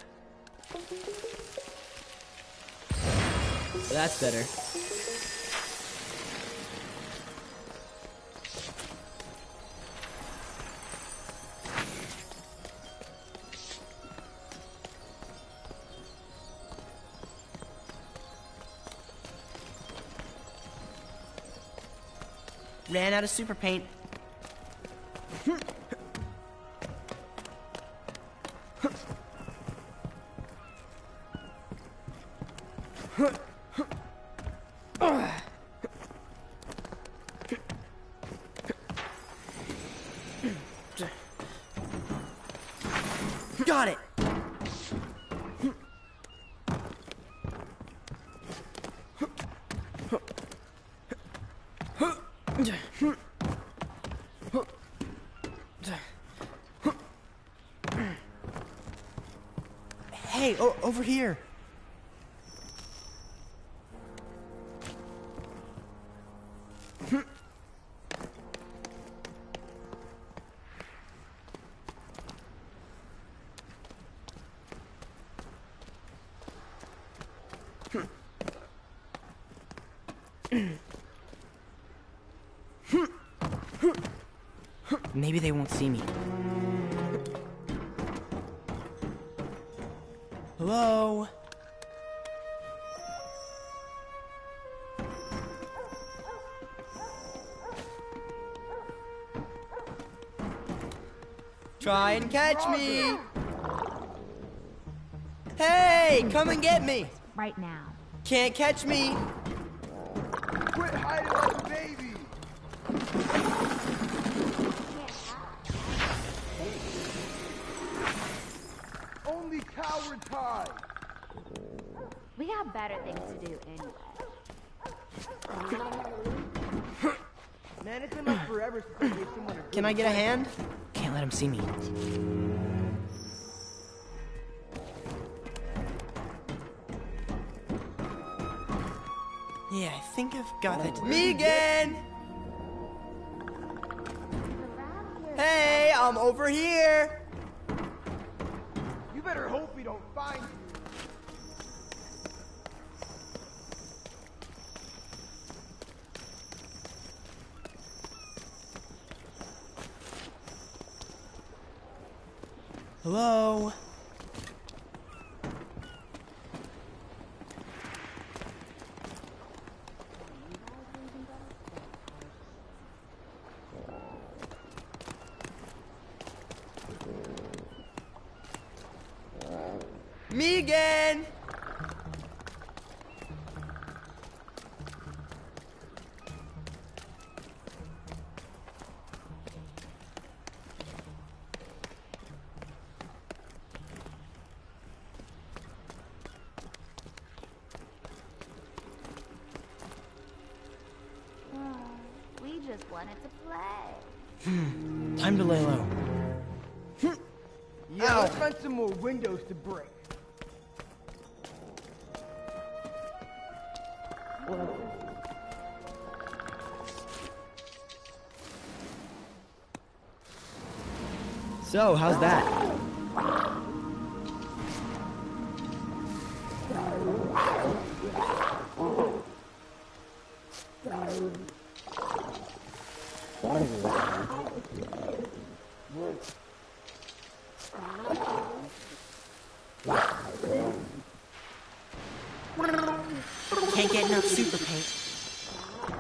A: That's better. Ran out of super paint. Got it. Hey, over here. Maybe they won't see me. Hello?
H: Try and catch me! Hey, come and get me!
J: Right now.
H: Can't catch me!
F: Quit hiding like a baby! Only cowards hide!
J: We got better things to do anyway.
F: Man, it's been like forever since I gave someone a
H: Can I get a hand?
A: Can't let him see me. Yeah, I think I've got it.
H: Megan! Hey, I'm over here!
F: You better hope we don't find you.
A: Hello?
H: Megan!
J: We just wanted to play.
A: Time to lay low.
F: Yeah, let's find some more windows to break.
H: So, how's that?
A: Can't get enough super paint.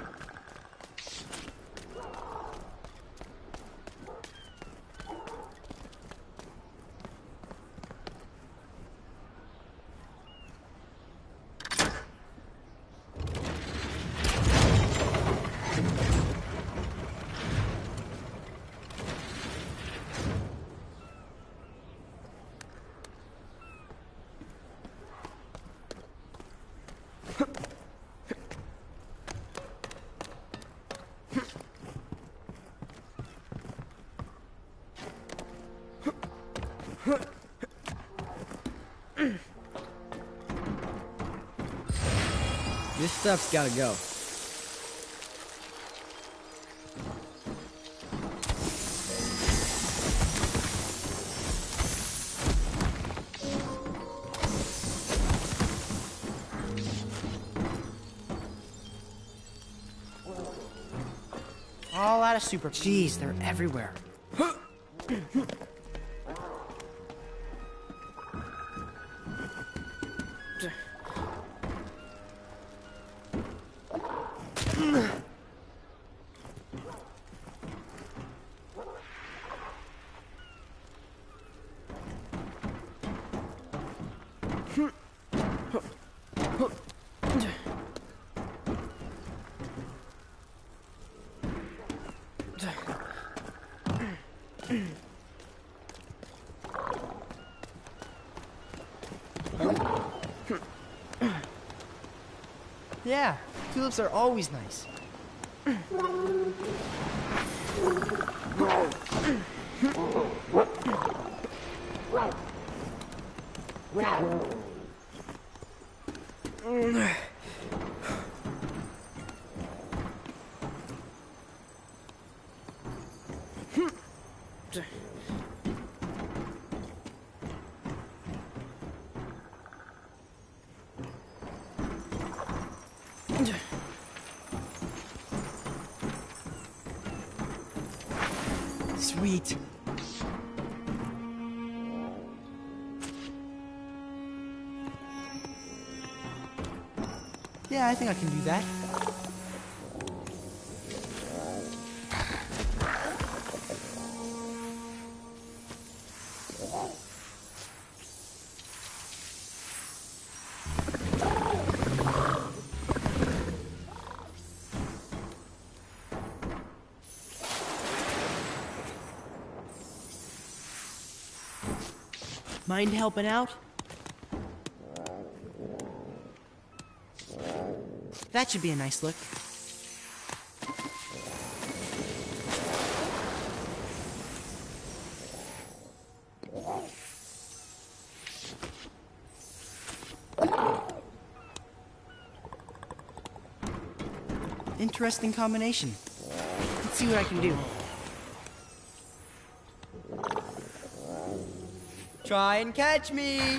H: This stuff's gotta go.
A: All out of super. Jeez, they're everywhere. Yeah, tulips are always nice. Sweet. Yeah, I think I can do that. Mind helping out? That should be a nice look. Interesting combination. Let's see what I can do. Try and catch me!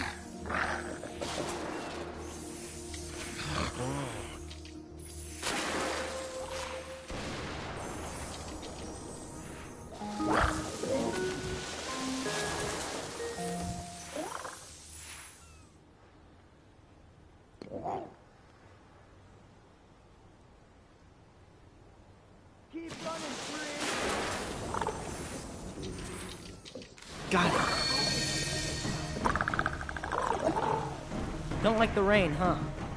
F: Keep running, Bree.
A: Got it. Don't like the rain, huh?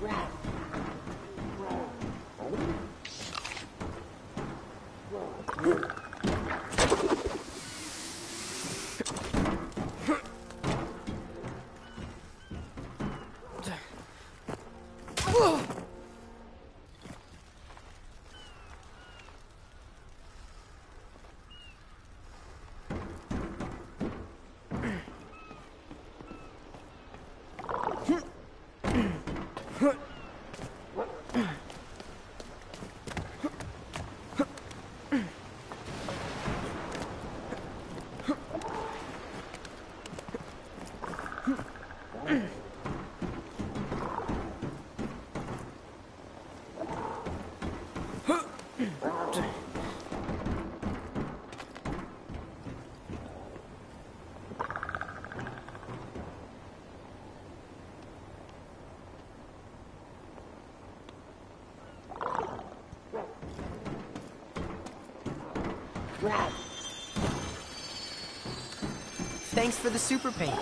A: Thanks for the super paint.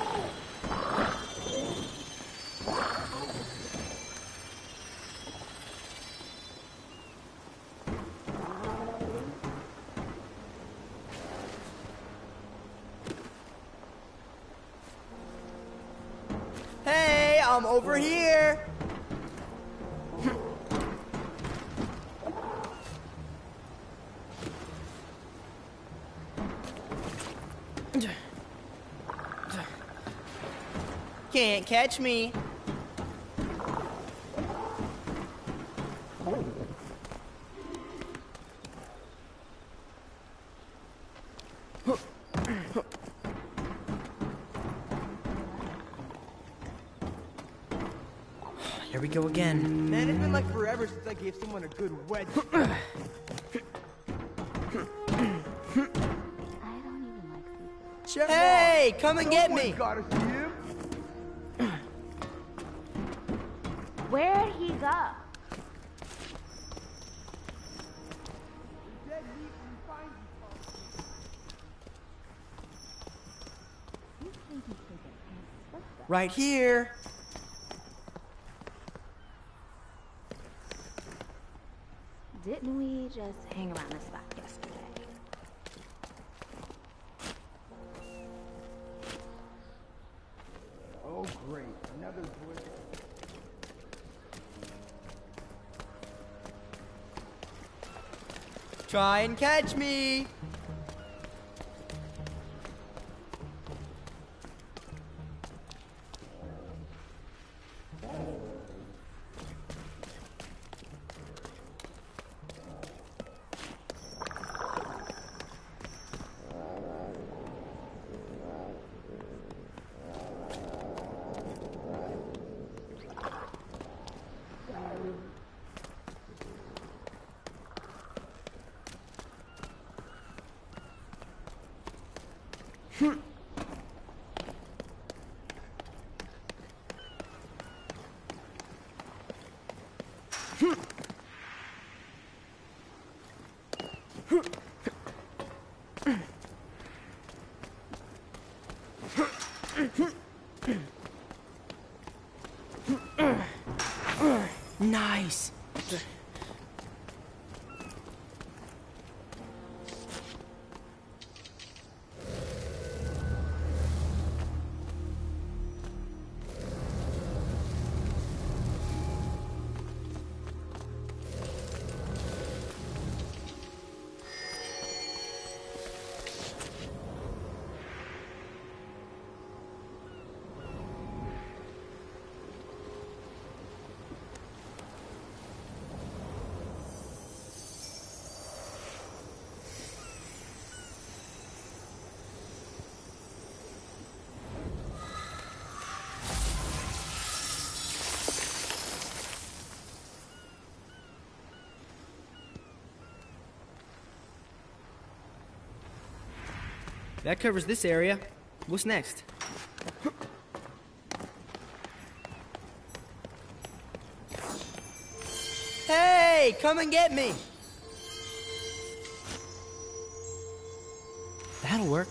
A: Hey, I'm over here. Can't catch me. Here we go again.
F: Man, it's been like forever since I gave someone a good wedge.
J: I don't even like people.
A: Hey, come and get me.
F: Gotta see him.
J: Where'd he go?
F: Dead meat and find you.
A: Right here.
J: Didn't we just hang around this spot yesterday?
F: Oh, great. Another voice.
A: Try and catch me. Nice.
H: That covers this area. What's next?
A: Hey, come and get me. That'll work.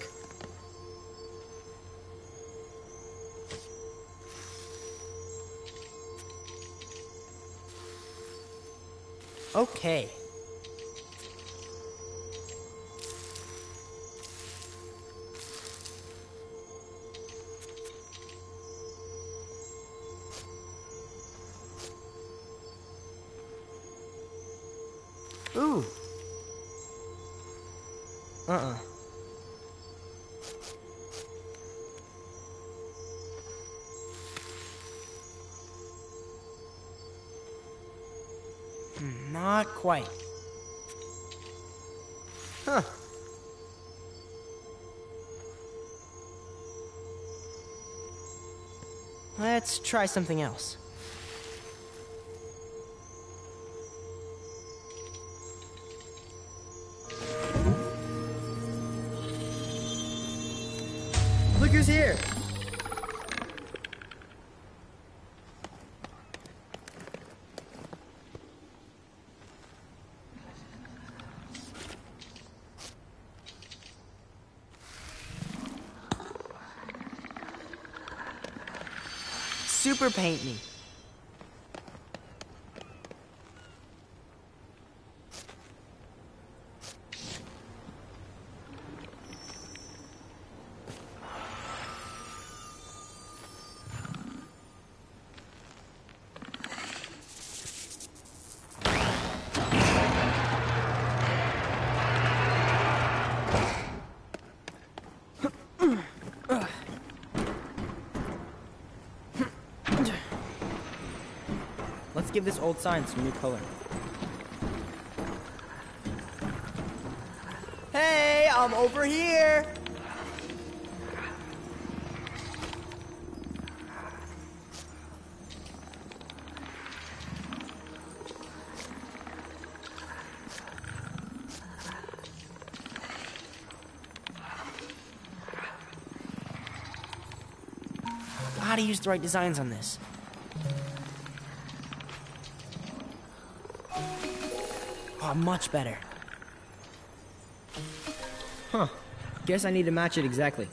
A: Okay. Ooh. Not quite. Huh. Let's try something else.
H: Look who's here!
A: Super paint me.
H: Let's give this old sign some new color.
A: Hey, I'm over here. Gotta use the right designs on this. Oh, much better.
H: Huh. Guess I need to match it exactly.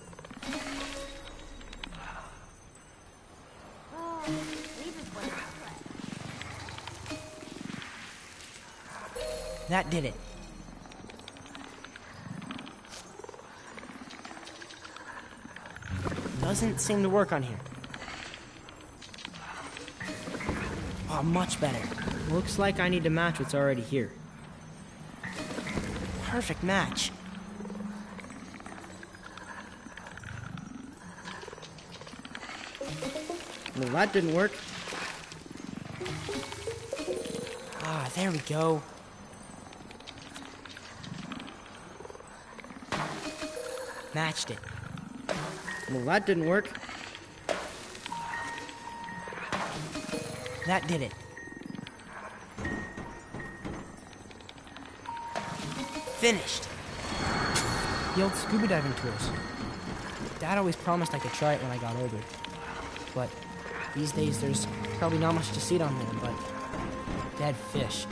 A: That did it. Doesn't seem to work on here. Oh, much better.
H: Looks like I need to match what's already here.
A: Perfect match.
H: Well, that didn't work.
A: Ah, there we go. Matched it.
H: Well, that didn't work.
A: That did it. Finished. The old scuba diving tools. Dad always promised I could try it when I got older. But these days, there's probably not much to see down there, but dead fish.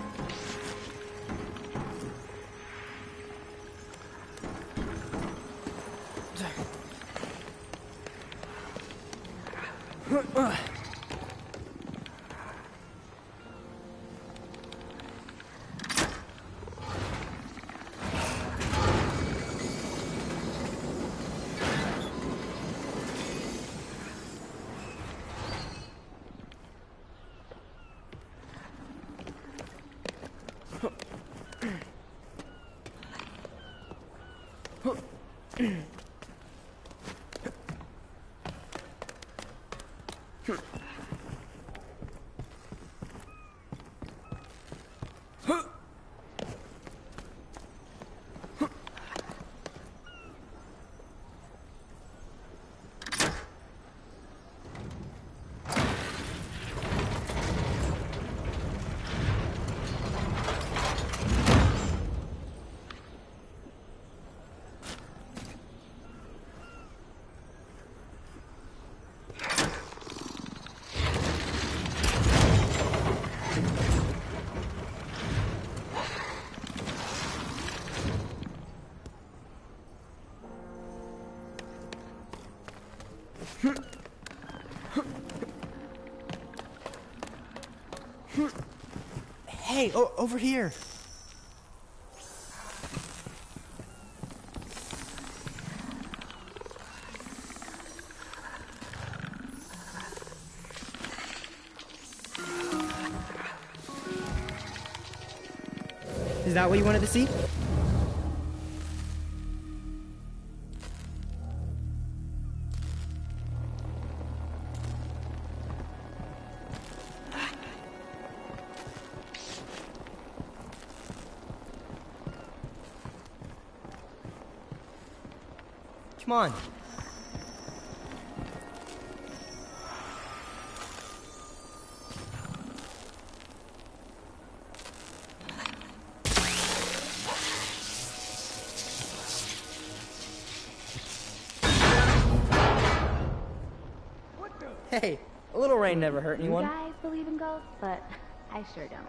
A: Hey, over here. Is that what you wanted to see? Come on. Hey, a little rain never hurt anyone.
J: You guys believe in ghosts, but I sure don't.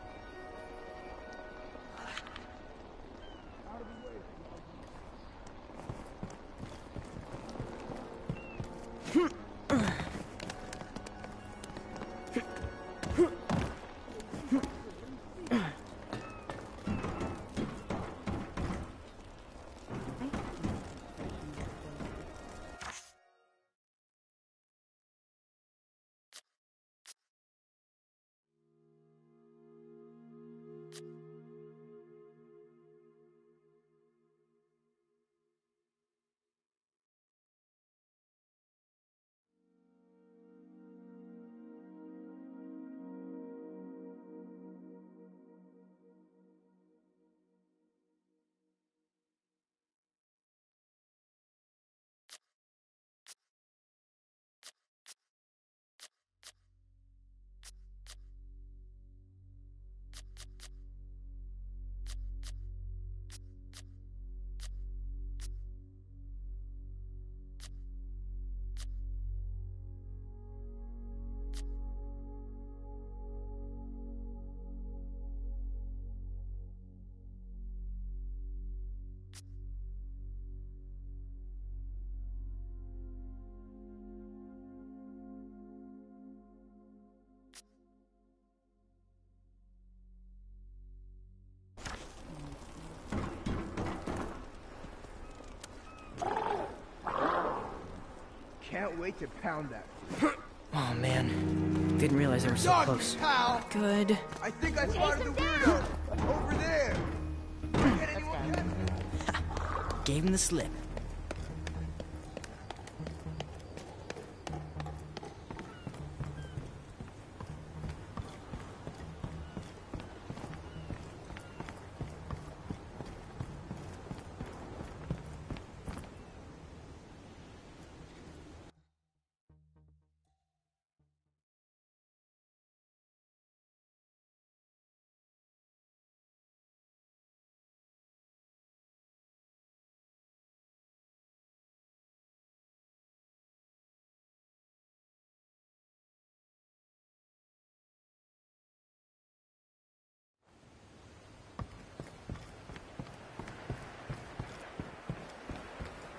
F: Can't wait to pound that.
A: Oh man, didn't realize they were so
F: Dog,
A: close.
F: pal!
A: Good.
F: I think I spotted the weirdo. Over there. Get anyone yet?
A: Gave him the slip.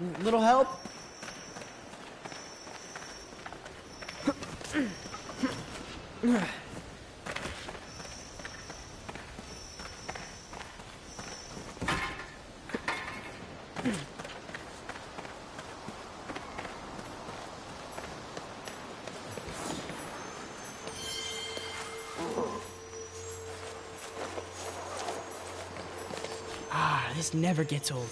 A: Little help? Ah, this never gets old.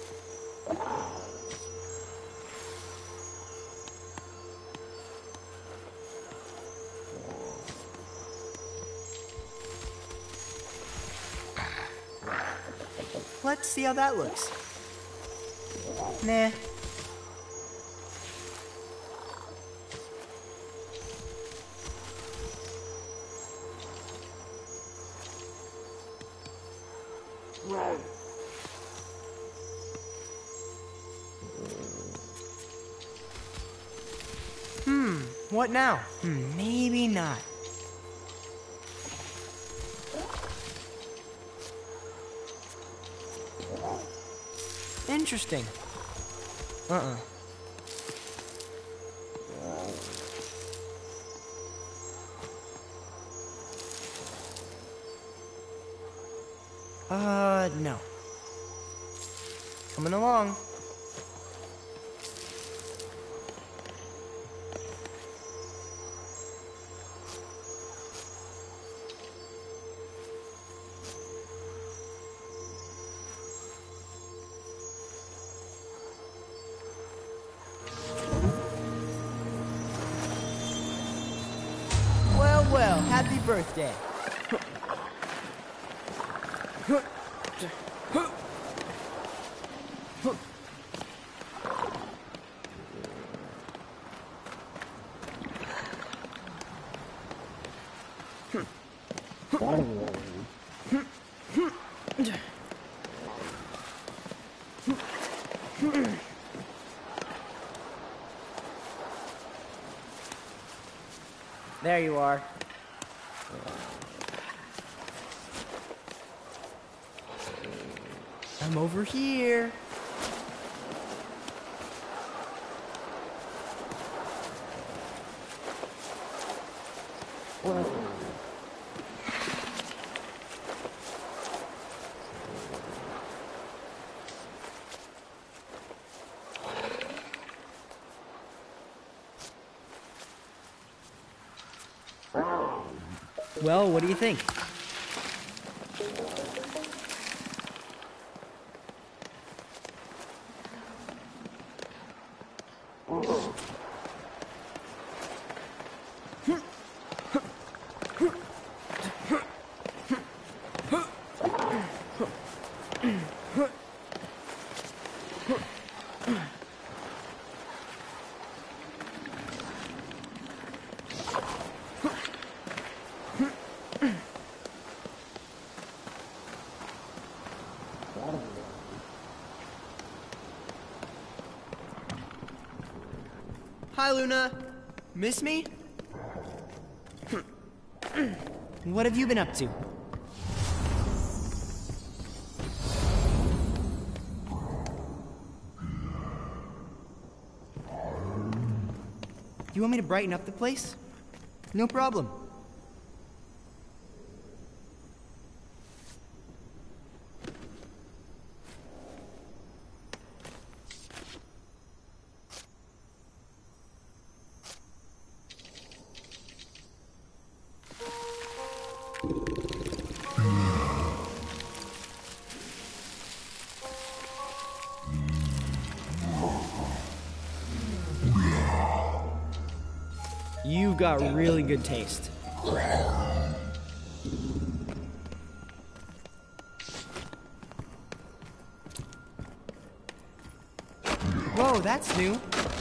A: Let's see how that looks. Nah. What now? Maybe not. Interesting. No. Coming along. Well, happy birthday. There you are. I'm over here. Well, what do you think? Hi, Luna. Miss me? What have you been up to? You want me to brighten up the place? No problem. You've got really good taste. Whoa, that's new.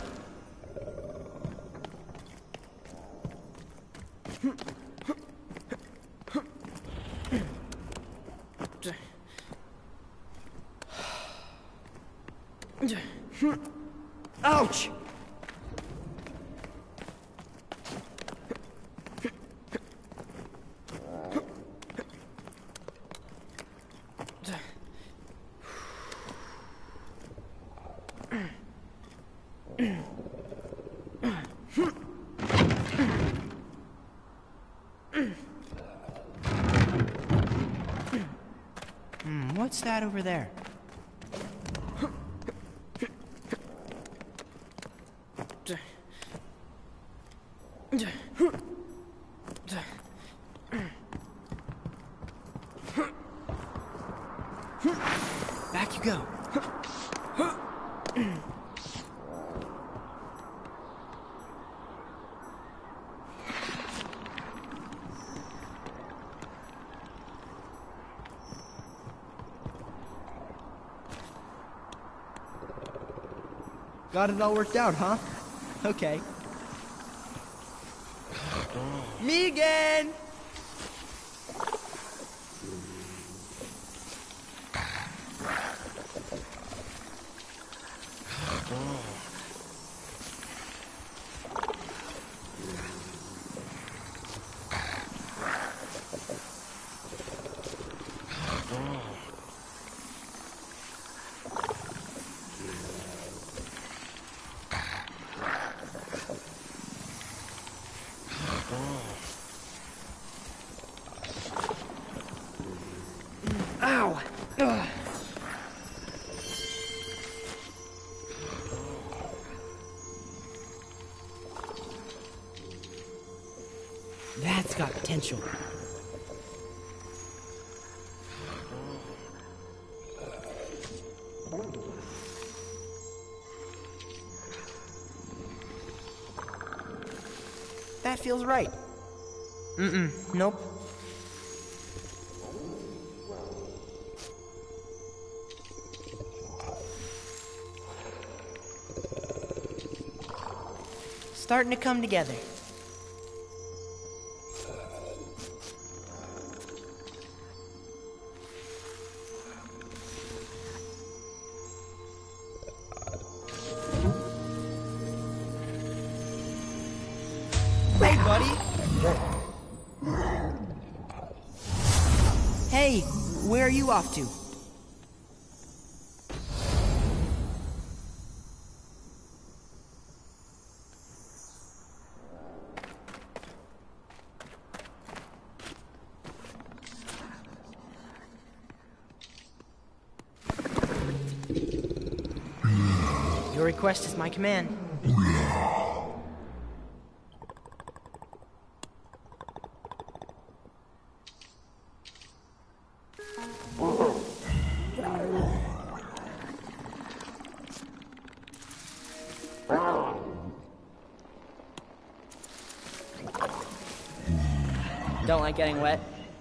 A: Ouch! What's that over there? Back you go.
H: Got it all worked out, huh? Okay. Me again!
A: Ow! Ugh. That's got potential. That feels right. Nope. Starting to come together. Hey, buddy. Hey, where are you off to? Your request is my command.
H: Don't like getting wet.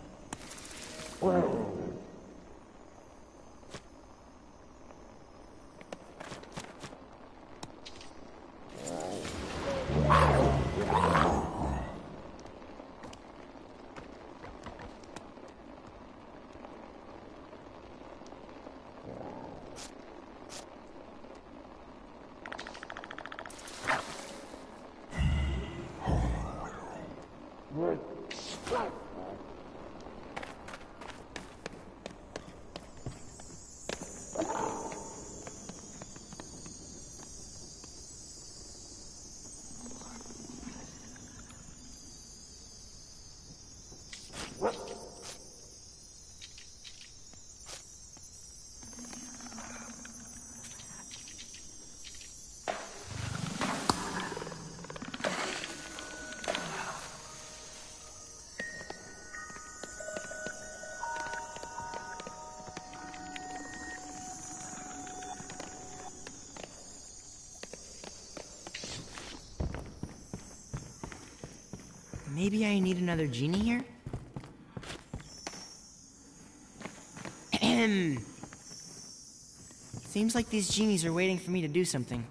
A: Maybe I need another genie here? Ahem. Seems like these genies are waiting for me to do something.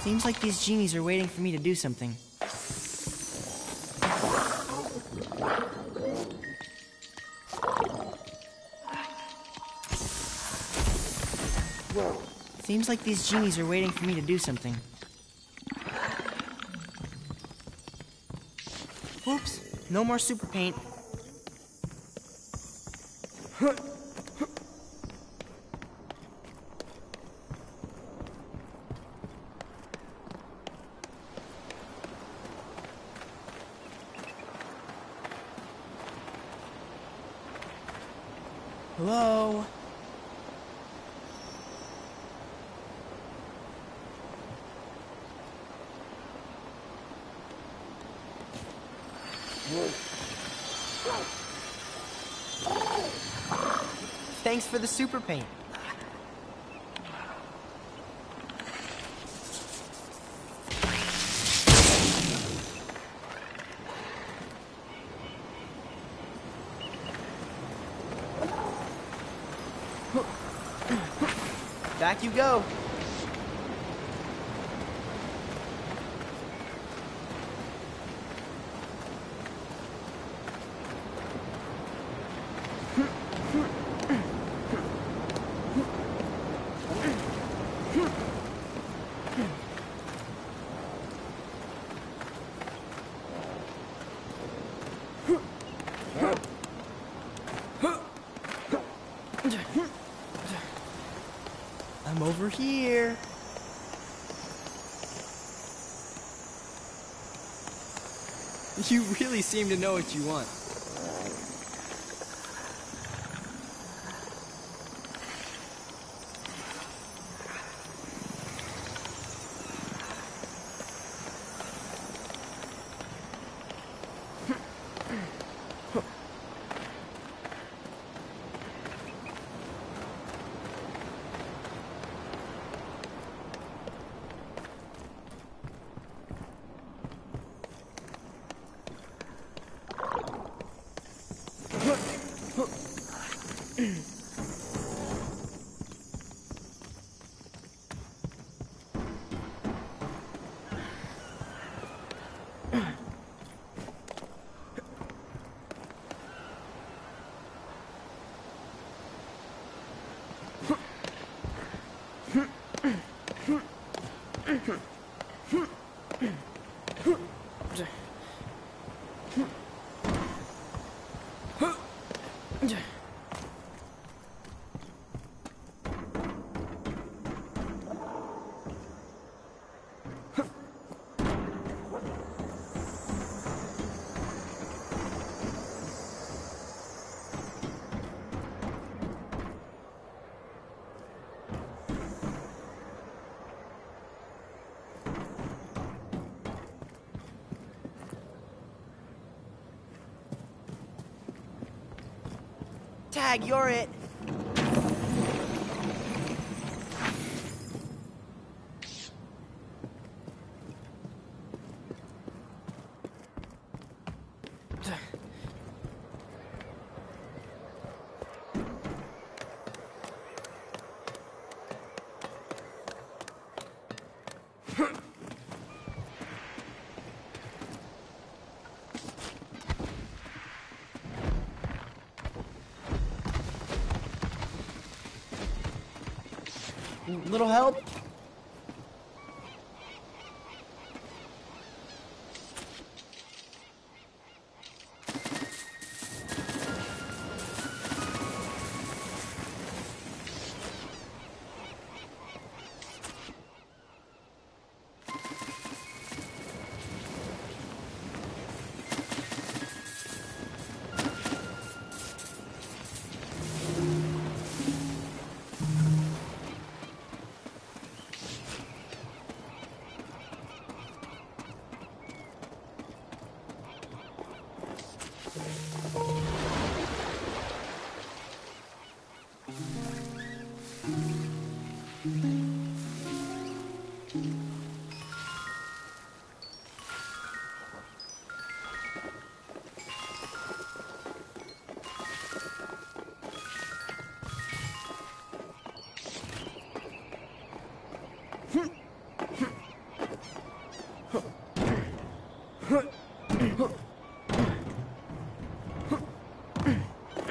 A: Seems like these genies are waiting for me to do something. Seems like these genies are waiting for me to do something. Oops, no more super paint. Hello? Thanks for the super paint. Back you go. I'm over here. You really seem to know what you want. Tag, you're it. Little help?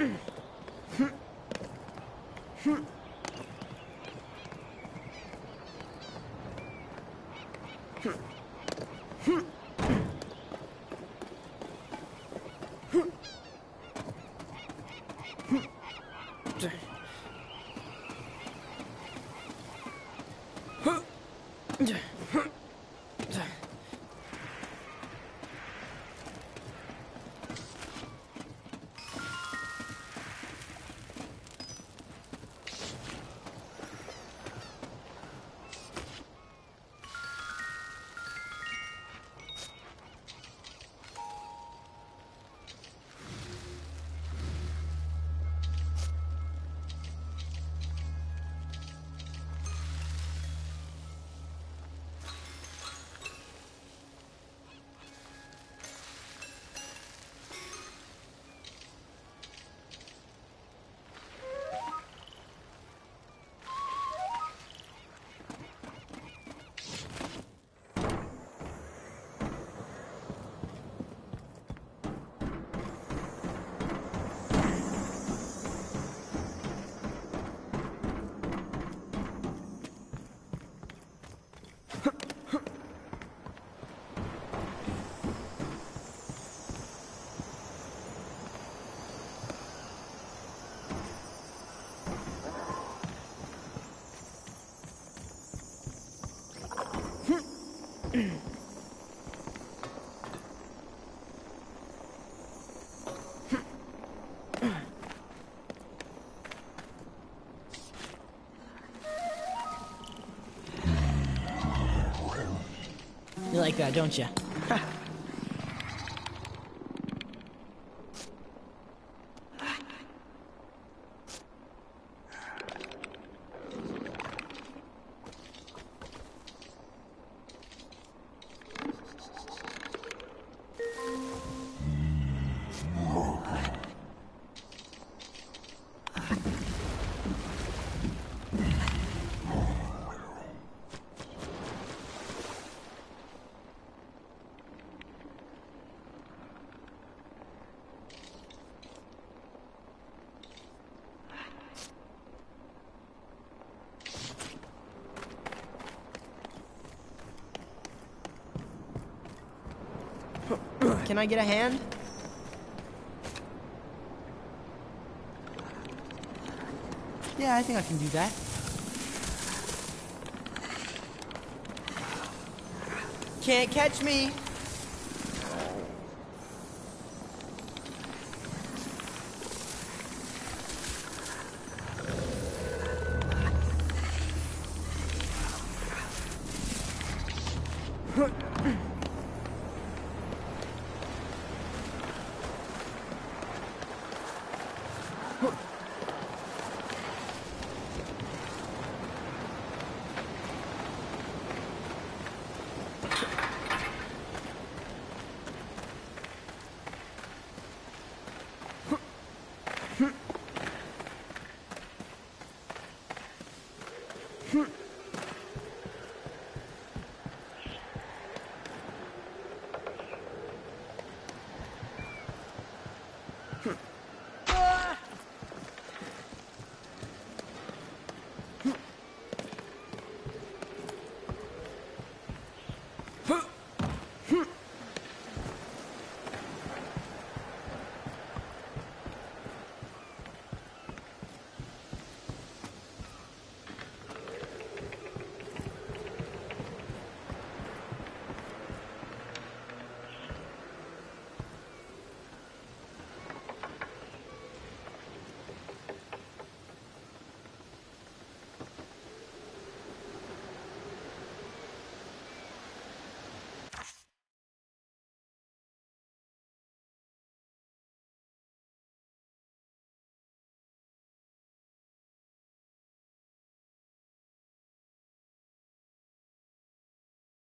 A: You like that, don't you? Can I get a hand? Yeah, I think I can do that. Can't catch me!